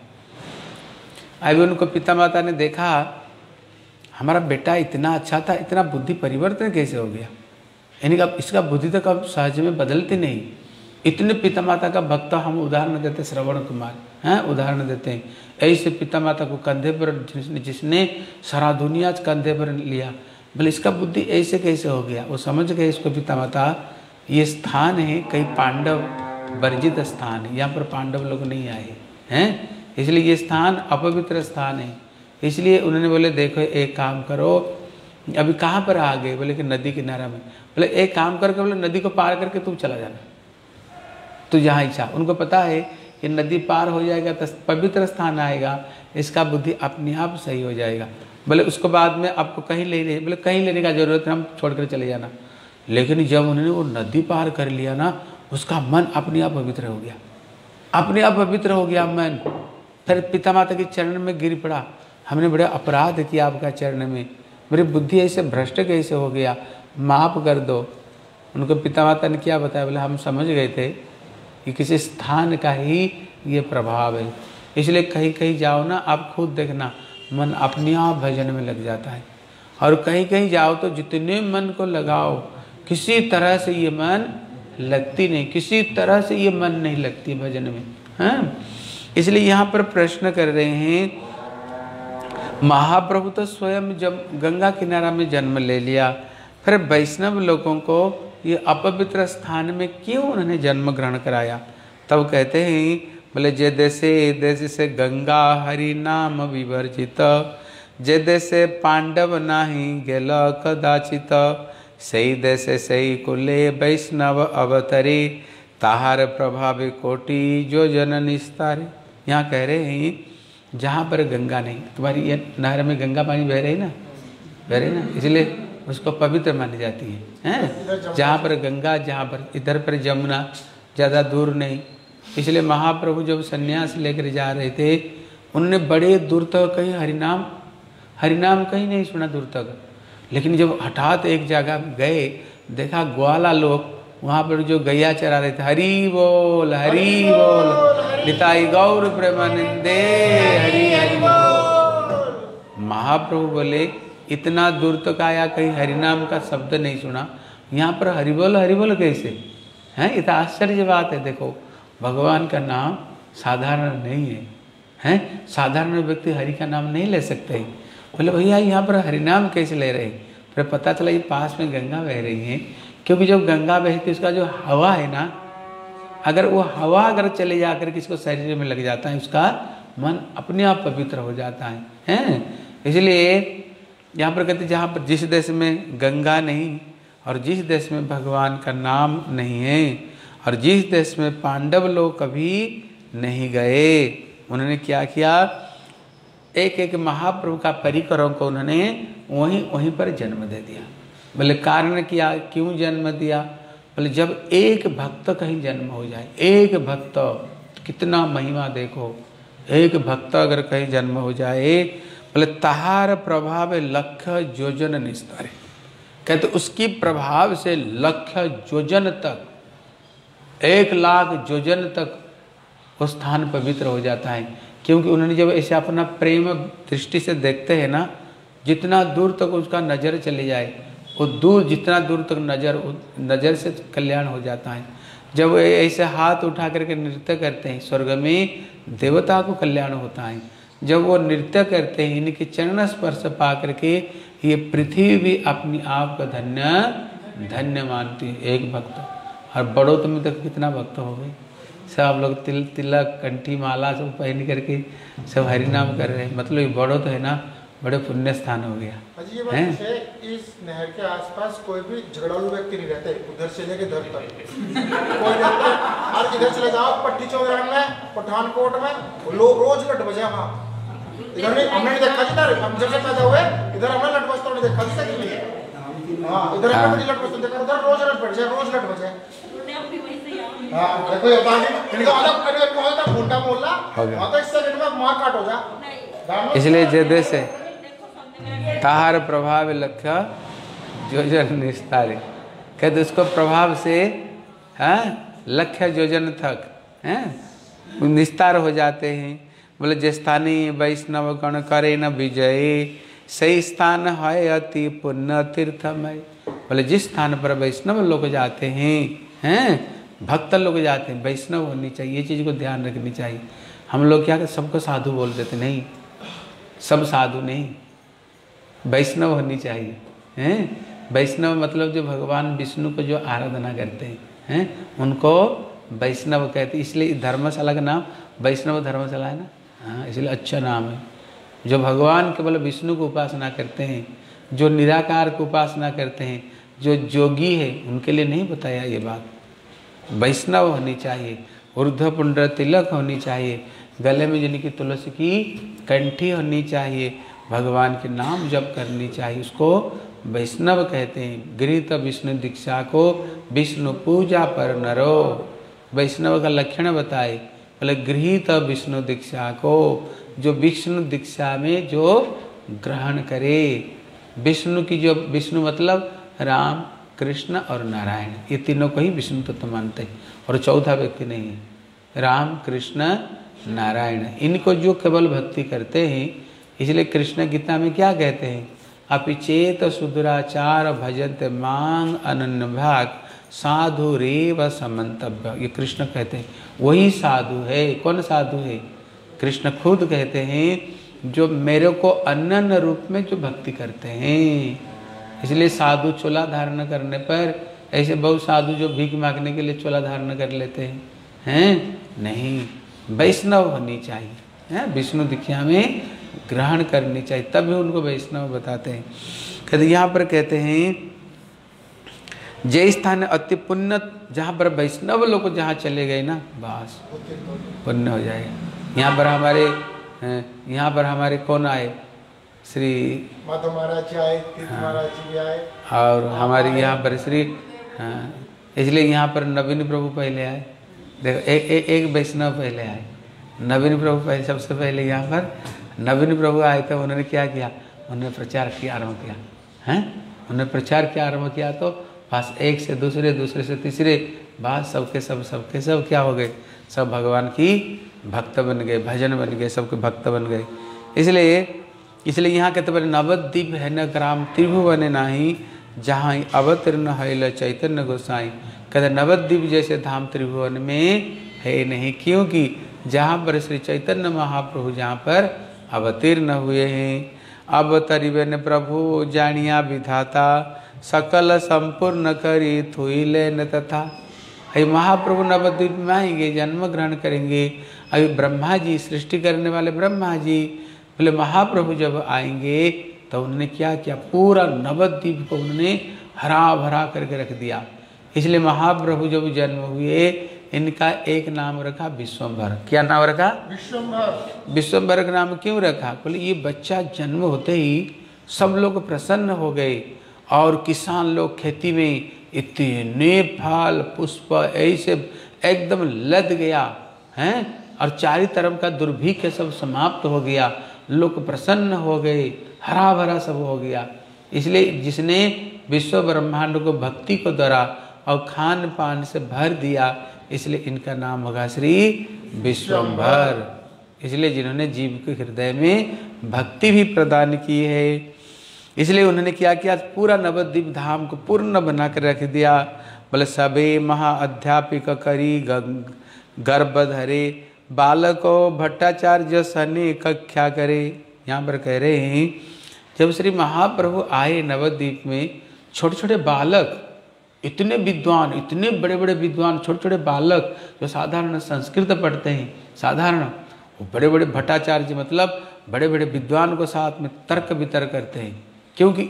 अभी उनको पिता माता ने देखा हमारा बेटा इतना अच्छा था, इतना बुद्धि परिवर्तन कैसे हो गया, इनका इसका बुद्धि तो कब सहज में बदलती नहीं। इतने पिता माता का भक्त हम उदाहरण देते, श्रवण कुमार हैं उदाहरण देते हैं। ऐसे पिता माता को कंधे पर जिसने सारा दुनिया कंधे पर लिया, बोले इसका बुद्धि ऐसे कैसे हो गया। वो समझ गए इसको पिता माता ये स्थान है कहीं पांडव वर्जित स्थान है, यहाँ पर पांडव लोग नहीं आए हैं, इसलिए ये स्थान अपवित्र स्थान है। इसलिए उन्होंने बोले देखो एक काम करो, अभी कहाँ पर आ गए? बोले कि नदी किनारा में। बोले एक काम करके, बोले नदी को पार करके तुम चला जाना, तो जहाँ इच्छा। उनको पता है कि नदी पार हो जाएगा तो पवित्र स्थान आएगा, इसका बुद्धि अपने आप सही हो जाएगा। बोले उसको बाद में आपको कहीं ले रहे, बोले कहीं लेने का जरूरत है, हम छोड़कर चले जाना। लेकिन जब उन्होंने वो नदी पार कर लिया ना, उसका मन अपने आप पवित्र हो गया, अपने आप पवित्र हो गया मन। फिर पिता माता के चरण में गिर पड़ा, हमने बड़े अपराध किया आपका चरण में, मेरी बुद्धि ऐसे भ्रष्ट कैसे हो गया, माफ़ कर दो। उनको पिता माता ने क्या बताया? बोले हम समझ गए थे कि किसी स्थान का ही ये प्रभाव है, इसलिए कहीं कहीं जाओ ना, आप खुद देखना मन अपने आप भजन में लग जाता है। और कहीं कहीं जाओ तो जितने मन को लगाओ, किसी तरह से ये मन लगती नहीं, किसी तरह से ये मन नहीं लगती भजन में, हाँ। इसलिए यहाँ पर प्रश्न कर रहे हैं, महाप्रभु तो स्वयं जब गंगा किनारा में जन्म ले लिया, फिर वैष्णव लोगों को ये अपवित्र स्थान में क्यों उन्होंने जन्म ग्रहण कराया? तब कहते हैं बोले जे देश से गंगा हरि नाम विवर्जित, जे देशे पांडव नाही गेल कदाचित, सही देशे सही कुले वैष्णव अवतरे, ताहार प्रभाव कोटि जो जन निस्तारे। यहाँ कह रहे हैं जहाँ पर गंगा नहीं, तुम्हारी ये नहर में गंगा पानी बह रही ना, बह रही ना, इसलिए उसको पवित्र मानी जाती है, हैं? जहाँ पर गंगा, जहाँ पर इधर पर जमुना, ज़्यादा दूर नहीं। इसलिए महाप्रभु जब सन्यास लेकर जा रहे थे, उन्होंने बड़े दूर तक कहीं हरिनाम कहीं नहीं सुना दूर तक। लेकिन जब हठात एक जगह गए, देखा ग्वाला लोग वहाँ पर जो गैया चरा रहे थे, हरि बोल निताई गौर प्रेमानंदे, हरि हरि बोल। महाप्रभु बोले इतना दूर तक आया, कहीं हरिनाम का शब्द नहीं सुना, यहाँ पर हरिबोल कैसे हैं? इतना आश्चर्य बात है। देखो भगवान का नाम साधारण नहीं है, हैं? साधारण व्यक्ति हरि का नाम नहीं ले सकते। बोले भैया यहाँ पर हरिनाम कैसे ले रहे? फिर पता चला ये पास में गंगा बह रही है, क्योंकि जब गंगा बहती है उसका जो हवा है ना, अगर वो हवा अगर चले जाकर किसको शरीर में लग जाता है, उसका मन अपने आप पवित्र हो जाता है, हैं? इसलिए यहाँ पर कहते जहाँ पर जिस देश में गंगा नहीं और जिस देश में भगवान का नाम नहीं है और जिस देश में पांडव लोग कभी नहीं गए, उन्होंने क्या किया, एक एक महाप्रभु का परिकरों को उन्होंने वहीं पर जन्म दे दिया। बोले कारण क्या, क्यों जन्म दिया? बोले जब एक भक्त कहीं जन्म हो जाए, एक भक्त, कितना महिमा देखो, एक भक्त अगर कहीं जन्म हो जाए, बोले तहार प्रभाव लक्ष योजन निस्तारे, कहते उसकी प्रभाव से लक्ष योजन तक, 1 लाख योजन तक वो स्थान पवित्र हो जाता है। क्योंकि उन्होंने जब ऐसे अपना प्रेम दृष्टि से देखते हैं ना, जितना दूर तक उसका नज़र चले जाए, वो दूर जितना दूर तक नज़र से कल्याण हो जाता है। जब वो ऐसे हाथ उठा करके नृत्य करते हैं, स्वर्ग में देवता को कल्याण होता है। जब वो नृत्य करते हैं, इनके चरण स्पर्श पा करके ये पृथ्वी भी अपनी आप का धन्य धन्य मानती है। एक भक्त, और बड़ों तो में तक कितना भक्त हो गए, सब लोग तिलक कंठी माला सब पहन करके सब हरि नाम कर रहे हैं। मतलब ये बड़ों तो है ना, बड़े पुण्य स्थान हो गया है। इस नहर के आसपास कोई भी झगड़ालू व्यक्ति नहीं रहते, उधर से लेके इधर तक कोई रहता है। और इधर चले जाओ पट्टी चौधरी में, पठानकोट में लोग रोज लट बजे वहाँ। इधर नहीं, हमने नहीं देखा जिधर हम जब से पैदा हुए, इधर हमने लट बजता नहीं देखा जिधर। हाँ इधर हमने लट बजता देखा, उधर रोज लट बजे, रोज लट बजे। हाँ देखो ये बात इनका अलग करियर में होता है, घंटा मोहल्ला आता है, इससे इनका मार काट हो जा। इसलिए जे देश है ताहार प्रभाव लक्ष्य योजन निस्तारे, कहते उसको प्रभाव से लक्ष्य योजन तक निस्तार हो जाते हैं। बोले जे स्थानीय वैष्णव गण करे न विजय, सही स्थान है अति पुण्य तीर्थमय। बोले जिस स्थान पर वैष्णव लोग जाते हैं, भक्त लोग जाते हैं, वैष्णव होनी चाहिए, ये चीज़ को ध्यान रखनी चाहिए। हम लोग क्या सबको साधु बोल देते, नहीं, सब साधु नहीं, वैष्णव होनी चाहिए, हैं? वैष्णव मतलब जो भगवान विष्णु को जो आराधना करते हैं, उनको वैष्णव कहते हैं। इसलिए धर्मशाला का नाम वैष्णव धर्मशाला है ना, हाँ, इसलिए अच्छा नाम है। जो भगवान केवल विष्णु को उपासना करते हैं, जो निराकार को उपासना करते हैं, जो जोगी है, उनके लिए नहीं बताया ये बात। वैष्णव होनी चाहिए, ऊर्ध्व पुंड्र तिलक होनी चाहिए, गले में जिनकी तुलसी की कंठी होनी चाहिए, भगवान के नाम जप करनी चाहिए, उसको वैष्णव कहते हैं। गृहीत विष्णु दीक्षा को विष्णु पूजा पर नरो, वैष्णव का लक्षण बताए। बोले गृहीत विष्णु दीक्षा को, जो विष्णु दीक्षा में जो ग्रहण करे, विष्णु की जो, विष्णु मतलब राम कृष्ण और नारायण, ये तीनों को ही विष्णु तत्व मानते हैं, और चौथा व्यक्ति नहीं है। राम कृष्ण नारायण, इनको जो केवल भक्ति करते हैं, इसलिए कृष्ण गीता में क्या कहते हैं, अपिचेत सुदुराचार भजन्ते मांग अनन्य भाग साधु रेव समन्तव्य, ये कृष्ण कहते हैं। वही साधु है। कौन साधु है? कृष्ण खुद कहते हैं, जो मेरे को अनन्य रूप में जो भक्ति करते हैं। इसलिए साधु चोला धारण करने पर, ऐसे बहुत साधु जो भीख मांगने के लिए चोला धारण कर लेते हैं, नहीं, वैष्णव होनी चाहिए, हैं? विष्णु दीक्षा में ग्रहण करनी चाहिए, तभी उनको वैष्णव बताते हैं। कहते यहाँ पर कहते हैं जय स्थान अति पुण्य, जहाँ पर वैष्णव लोग जहाँ चले गए ना, बस पुण्य हो जाएगा। यहाँ पर हमारे कौन आए, श्री माधव महाराज जी आए, तीर्थ महाराज जी भी आए, और हमारे यहाँ पर श्री, इसलिए यहाँ पर नवीन प्रभु पहले आए। देखो एक वैष्णव पहले आए, नवीन प्रभु पहले, सबसे पहले यहाँ पर नवीन प्रभु आए थे। उन्होंने क्या किया, उन्होंने प्रचार किया, आरम्भ किया, हैं? उन्होंने प्रचार किया, आरम्भ किया, तो बस एक से दूसरे, दूसरे से तीसरे, बात सबके सब क्या हो गए, सब भगवान की भक्त बन गए, भजन बन गए, सबके भक्त बन गए। इसलिए इसलिए यहाँ कहते बोले नवद्वीप है न ग्राम त्रिभुवन नाही, जहाँ अवतीर्ण है चैतन्य गोसाई। कहते नवद्वीप जैसे धाम त्रिभुवन में है नहीं, क्योंकि जहाँ पर श्री चैतन्य महाप्रभु जहाँ पर अवतीर्ण हुए हैं। अवतरिवेन प्रभु जानिया विधाता, सकल संपूर्ण करी थुईले न तथा। अभी महाप्रभु नवद्वीप में आएंगे, जन्म ग्रहण करेंगे। अभी ब्रह्मा जी, सृष्टि करने वाले ब्रह्मा जी बोले महाप्रभु जब आएंगे तो उन्होंने क्या किया, पूरा नवद्वीप को उन्होंने हरा भरा करके रख दिया। इसलिए महाप्रभु जब जन्म हुए, इनका एक नाम रखा विश्वम्भर। क्या नाम रखा? विश्वम्भर। विश्वम्भर का नाम क्यों रखा? बोले ये बच्चा जन्म होते ही सब लोग प्रसन्न हो गए, और किसान लोग खेती में इतने फल पुष्प ऐसे एकदम लद गया हैं, और चारों तरफ का दुर्भिक्ष सब समाप्त हो गया, लोग प्रसन्न हो गए, हरा भरा सब हो गया। इसलिए जिसने विश्व ब्रह्मांड को भक्ति को द्वारा और खान पान से भर दिया, इसलिए इनका नाम होगा श्री विश्वम्भर। इसलिए जिन्होंने जीव के हृदय में भक्ति भी प्रदान की है, इसलिए उन्होंने क्या किया, पूरा नवद्वीप धाम को पूर्ण बना कर रख दिया। बोले सबे महा अध्यापिक करी गर्भधरे, बालको भट्टाचार्य सने कक्षा करे। यहाँ पर कह रहे हैं जब श्री महाप्रभु आए नवद्वीप में, छोटे छोटे बालक इतने विद्वान, इतने बड़े बड़े विद्वान, छोटे छोटे बालक जो साधारण संस्कृत पढ़ते हैं, साधारण वो बड़े बड़े भट्टाचार्य मतलब बड़े बड़े विद्वान को साथ में तर्क वितर्क करते हैं, क्योंकि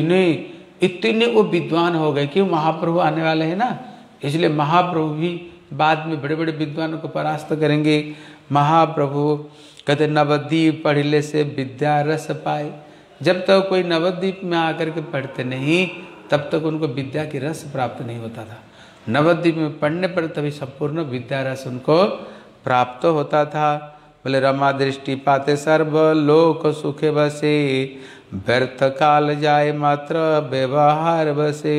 इतने वो विद्वान हो गए। क्यों? महाप्रभु आने वाले हैं ना, इसलिए महाप्रभु भी बाद में बड़े बड़े विद्वानों को परास्त करेंगे। महाप्रभु कहते नवद्वीप पढ़ले से विद्या रस पाए। जब तक कोई नवद्वीप में आकर के पढ़ते नहीं, तब तक उनको विद्या की रस प्राप्त नहीं होता था। नवद्वीप में पढ़ने पर तभी संपूर्ण विद्या रस उनको प्राप्त होता था। बोले रमा दृष्टि पाते सर्व लोक सुखे बसे, व्यर्थ काल जाए मात्र व्यवहार बसे।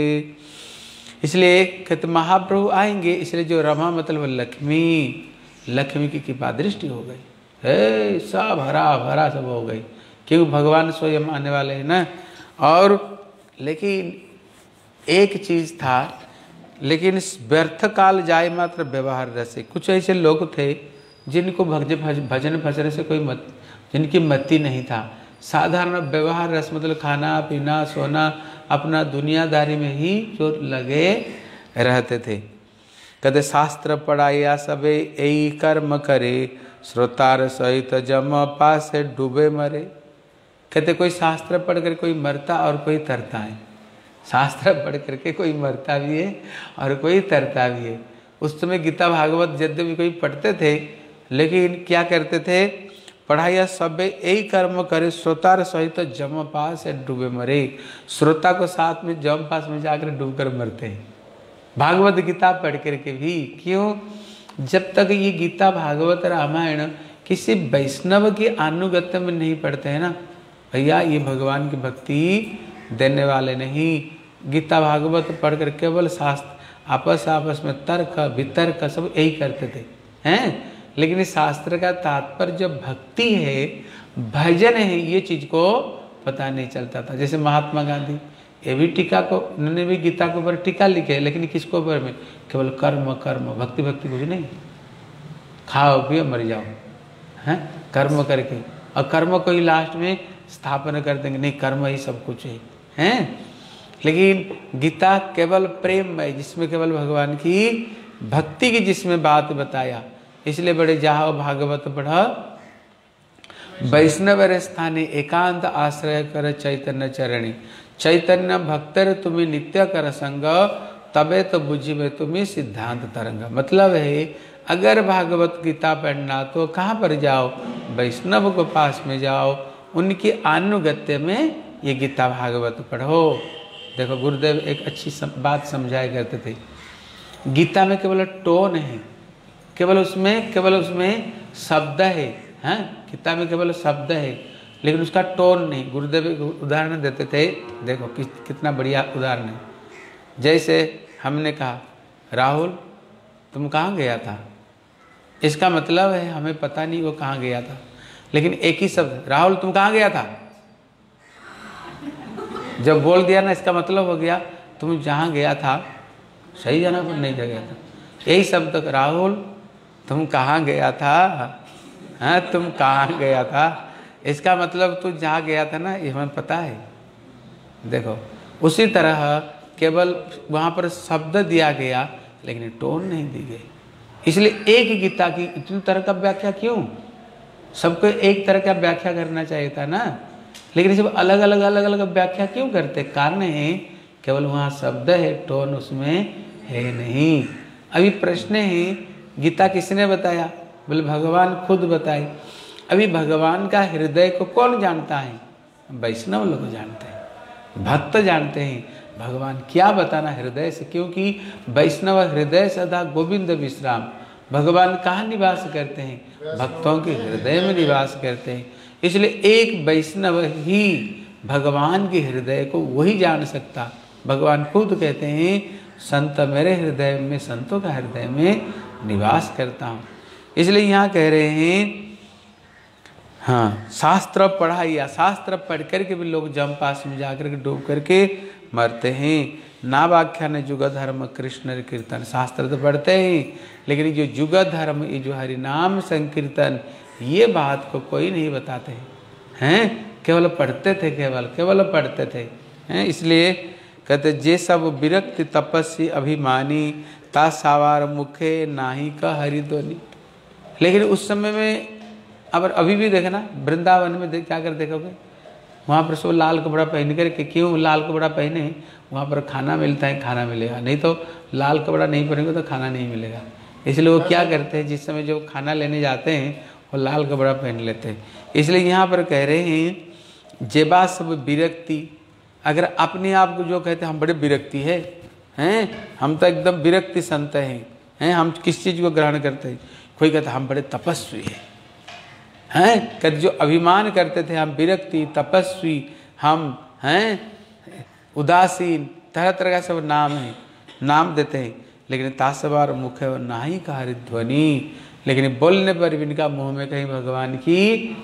इसलिए कहते महाप्रभु आएंगे, इसलिए जो रमा मतलब लक्ष्मी की कृपा दृष्टि हो गई है, सब हरा भरा सब हो गई, क्योंकि भगवान स्वयं आने वाले हैं ना। और लेकिन एक चीज था, लेकिन व्यर्थ काल जाए मात्र व्यवहार रसे। कुछ ऐसे लोग थे जिनको भजन भजन से कोई जिनकी मति नहीं था, साधारण व्यवहार रस मतलब खाना पीना सोना अपना दुनियादारी में ही जो लगे रहते थे। कहते शास्त्र पढ़ाया सबे यही कर्म करे, श्रोतार सहित जम पास डूबे मरे। कहते कोई शास्त्र पढ़ कर कोई मरता और कोई तरता है, शास्त्र पढ़ करके कोई मरता भी है और कोई तरता भी है। उस समय गीता भागवत यद्यपि कोई पढ़ते थे, लेकिन क्या करते थे, पढ़ाया सब यही कर्म करे, श्रोतार सहित जम पास डूबे मरे। श्रोता को साथ में जम पास में जाकर डूब कर मरते हैं भागवत गीता पढ़ करके भी। क्यों? जब तक ये गीता भागवत रामायण किसी वैष्णव के अनुगत्य में नहीं पढ़ते हैं ना भैया, ये भगवान की भक्ति देने वाले नहीं। गीता भागवत पढ़ कर केवल शास्त्र आपस में तर्क वितर्क सब यही करते थे हैं, लेकिन इस शास्त्र का तात्पर्य जो भक्ति है, भजन है, ये चीज को पता नहीं चलता था। जैसे महात्मा गांधी, ये भी टीका को, उन्होंने भी गीता के ऊपर टीका लिखे, लेकिन किसको ऊपर में, केवल कर्म कर्म, भक्ति भक्ति कुछ नहीं, खाओ पियो मर जाओ हैं, कर्म करके, और कर्म को ही लास्ट में स्थापना कर देंगे, नहीं कर्म ही सब कुछ है हैं। लेकिन गीता केवल प्रेम है, जिसमें केवल भगवान की भक्ति की जिसमें बात बताया। इसलिए बड़े जाओ भागवत पढ़ा, वैष्णव स्थाने एकांत आश्रय कर चैतन्य चरणी, चैतन्य भक्तर तुम्हें नित्य कर संग, तबे तो बुझी में तुम्हें सिद्धांत तरंग। मतलब है अगर भागवत गीता पढ़ना तो कहाँ पर जाओ, वैष्णव को पास में जाओ, उनकी अनुगत्य में ये गीता भागवत पढ़ो। देखो गुरुदेव एक अच्छी बात समझाया करते थे, गीता में केवल टोन है, केवल उसमें शब्द है, हैं गीता में केवल शब्द है, लेकिन उसका टोन नहीं। गुरुदेव एक उदाहरण देते थे, देखो कितना बढ़िया उदाहरण है। जैसे हमने कहा राहुल तुम कहाँ गया था, इसका मतलब है हमें पता नहीं वो कहाँ गया था, लेकिन एक ही शब्द राहुल तुम कहाँ गया था, जब बोल दिया ना, इसका मतलब हो गया तुम जहाँ गया था सही जगह पर नहीं गया था। यही शब्द राहुल तुम कहाँ गया था, हाँ तुम कहाँ गया था, इसका मतलब तू जहाँ गया था ना ये हमें पता है। देखो उसी तरह केवल वहाँ पर शब्द दिया गया लेकिन टोन नहीं दी गई, इसलिए एक गीता की इतनी तरह का व्याख्या क्यों? सबको एक तरह का व्याख्या करना चाहिए था ना, लेकिन सब अलग अलग व्याख्या क्यों करते? कारण है केवल वहाँ शब्द है, टोन उसमें है नहीं। अभी प्रश्न है गीता किसने बताया? बोले भगवान खुद बताए। अभी भगवान का हृदय को कौन जानता है? वैष्णव लोग जानते हैं, भक्त जानते हैं भगवान क्या बताना हृदय से, क्योंकि वैष्णव हृदय सदा गोविंद विश्राम। भगवान कहाँ निवास करते हैं? भक्तों के हृदय में निवास करते हैं। इसलिए एक वैष्णव ही भगवान के हृदय को वही जान सकता। भगवान खुद कहते हैं संत मेरे हृदय में, संतों का हृदय में निवास करता हूँ। इसलिए यहाँ कह रहे हैं हाँ शास्त्र पढ़ाइया, शास्त्र पढ़ करके भी लोग जम पास में जाकर के डूब करके मरते हैं। नावाख्यान जुग धर्म कृष्ण कीर्तन, शास्त्र तो पढ़ते हैं लेकिन जो जुग धर्म, ये जो हरि नाम संकीर्तन, ये बात को कोई नहीं बताते हैं, केवल पढ़ते थे, केवल पढ़ते थे हैं। इसलिए कहते जे सब विरक्ति तपस्वी अभिमानी ता सावार मुखे नाही का हरिध्वनि। लेकिन उस समय में अब अभी भी देखना वृंदावन में क्या कर देखोगे, वहाँ पर सब लाल कपड़ा पहन करके, क्यों लाल कपड़ा पहने? वहाँ पर खाना मिलता है, खाना मिलेगा, नहीं तो लाल कपड़ा नहीं पहनेंगे तो खाना नहीं मिलेगा। इसलिए वो क्या करते हैं, जिस समय जो खाना लेने जाते हैं वो लाल कपड़ा पहन लेते हैं। इसलिए यहाँ पर कह रहे हैं जेबा सब विरक्ति, अगर अपने आप को जो कहते हैं हम बड़े विरक्ति हैं, हम तो एकदम विरक्ति संत हैं, हम किस चीज़ को ग्रहण करते हैं? कोई कहता हम बड़े तपस्वी हैं, कहते जो अभिमान करते थे हम विरक्ति तपस्वी, हम हैं उदासीन, तरह तरह का सब नाम है, नाम देते हैं। लेकिन तासवार मुख है नाही का हरिध्वनि, लेकिन बोलने पर भी इनका मुँह में कहीं भगवान की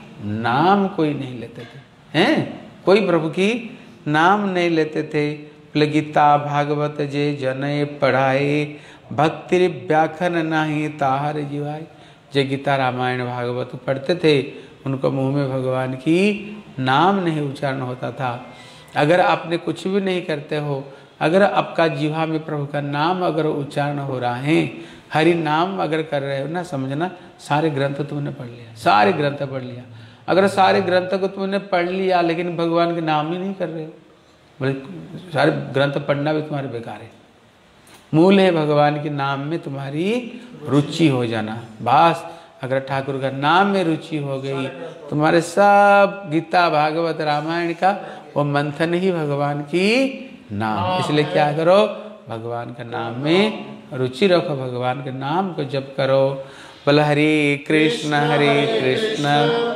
नाम कोई नहीं लेते थे, हैं कोई प्रभु की नाम नहीं लेते थे। गीता भागवत जे जने पढ़ाए, भक्ति व्याखन नाही ताहर जीवाए। जे गीता रामायण भागवत पढ़ते थे उनको मुंह में भगवान की नाम नहीं उच्चारण होता था। अगर आपने कुछ भी नहीं करते हो, अगर आपका जीवा में प्रभु का नाम अगर उच्चारण हो रहा है, हरि नाम अगर कर रहे हो ना, समझना सारे ग्रंथ तुमने पढ़ लिया, सारे ग्रंथ पढ़ लिया। अगर सारे ग्रंथ को तुमने पढ़ लिया लेकिन भगवान के नाम ही नहीं कर रहे हो, बोले सारे ग्रंथ पढ़ना भी तुम्हारे बेकार है। मूल है भगवान के नाम में तुम्हारी रुचि हो जाना, बस। अगर ठाकुर का नाम में रुचि हो गई, तुम्हारे सब गीता भागवत रामायण का वो मंथन ही भगवान की नाम। इसलिए क्या करो, भगवान का नाम में रुचि रखो, भगवान के नाम को जप करो। बोल हरे कृष्ण कृष्ण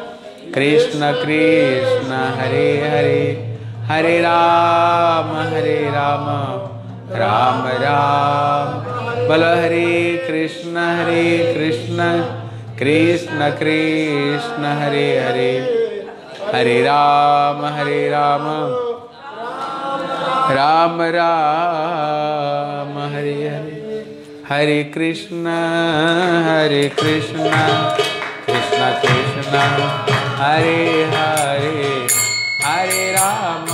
कृष्ण हरे हरे, हरे राम राम राम। बोल हरे कृष्ण कृष्ण कृष्ण हरे हरे, हरे राम राम राम हरे हरे। हरे कृष्ण कृष्ण कृष्ण हरे हरे, हरे राम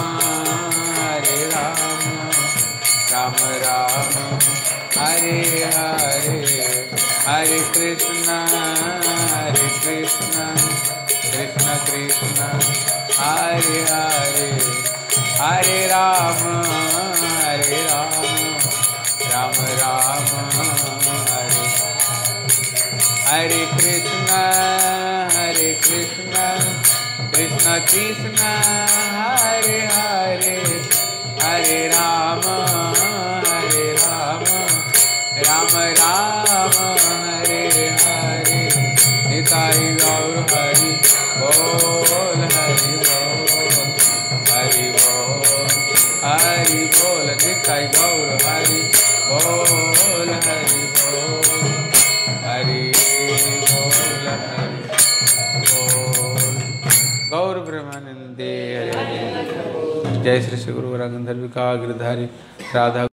राम राम हरे हरे। हरे कृष्ण कृष्ण कृष्ण हरे हरे, हरे राम राम राम हरे। हरे कृष्ण कृष्ण कृष्ण हरे हरे, हरे राम राम राम हरे हरे। निताई गौर हरि बोल, हरि बोल, हरि बोल, हरि बोल। निताई गौर हरि बोल, हरि बोल, हरि बोल, हरि बोल। गौर ब्रह्मानंदे हरे। जय श्री श्री गुरु गंधर्विका गिरधारी राधा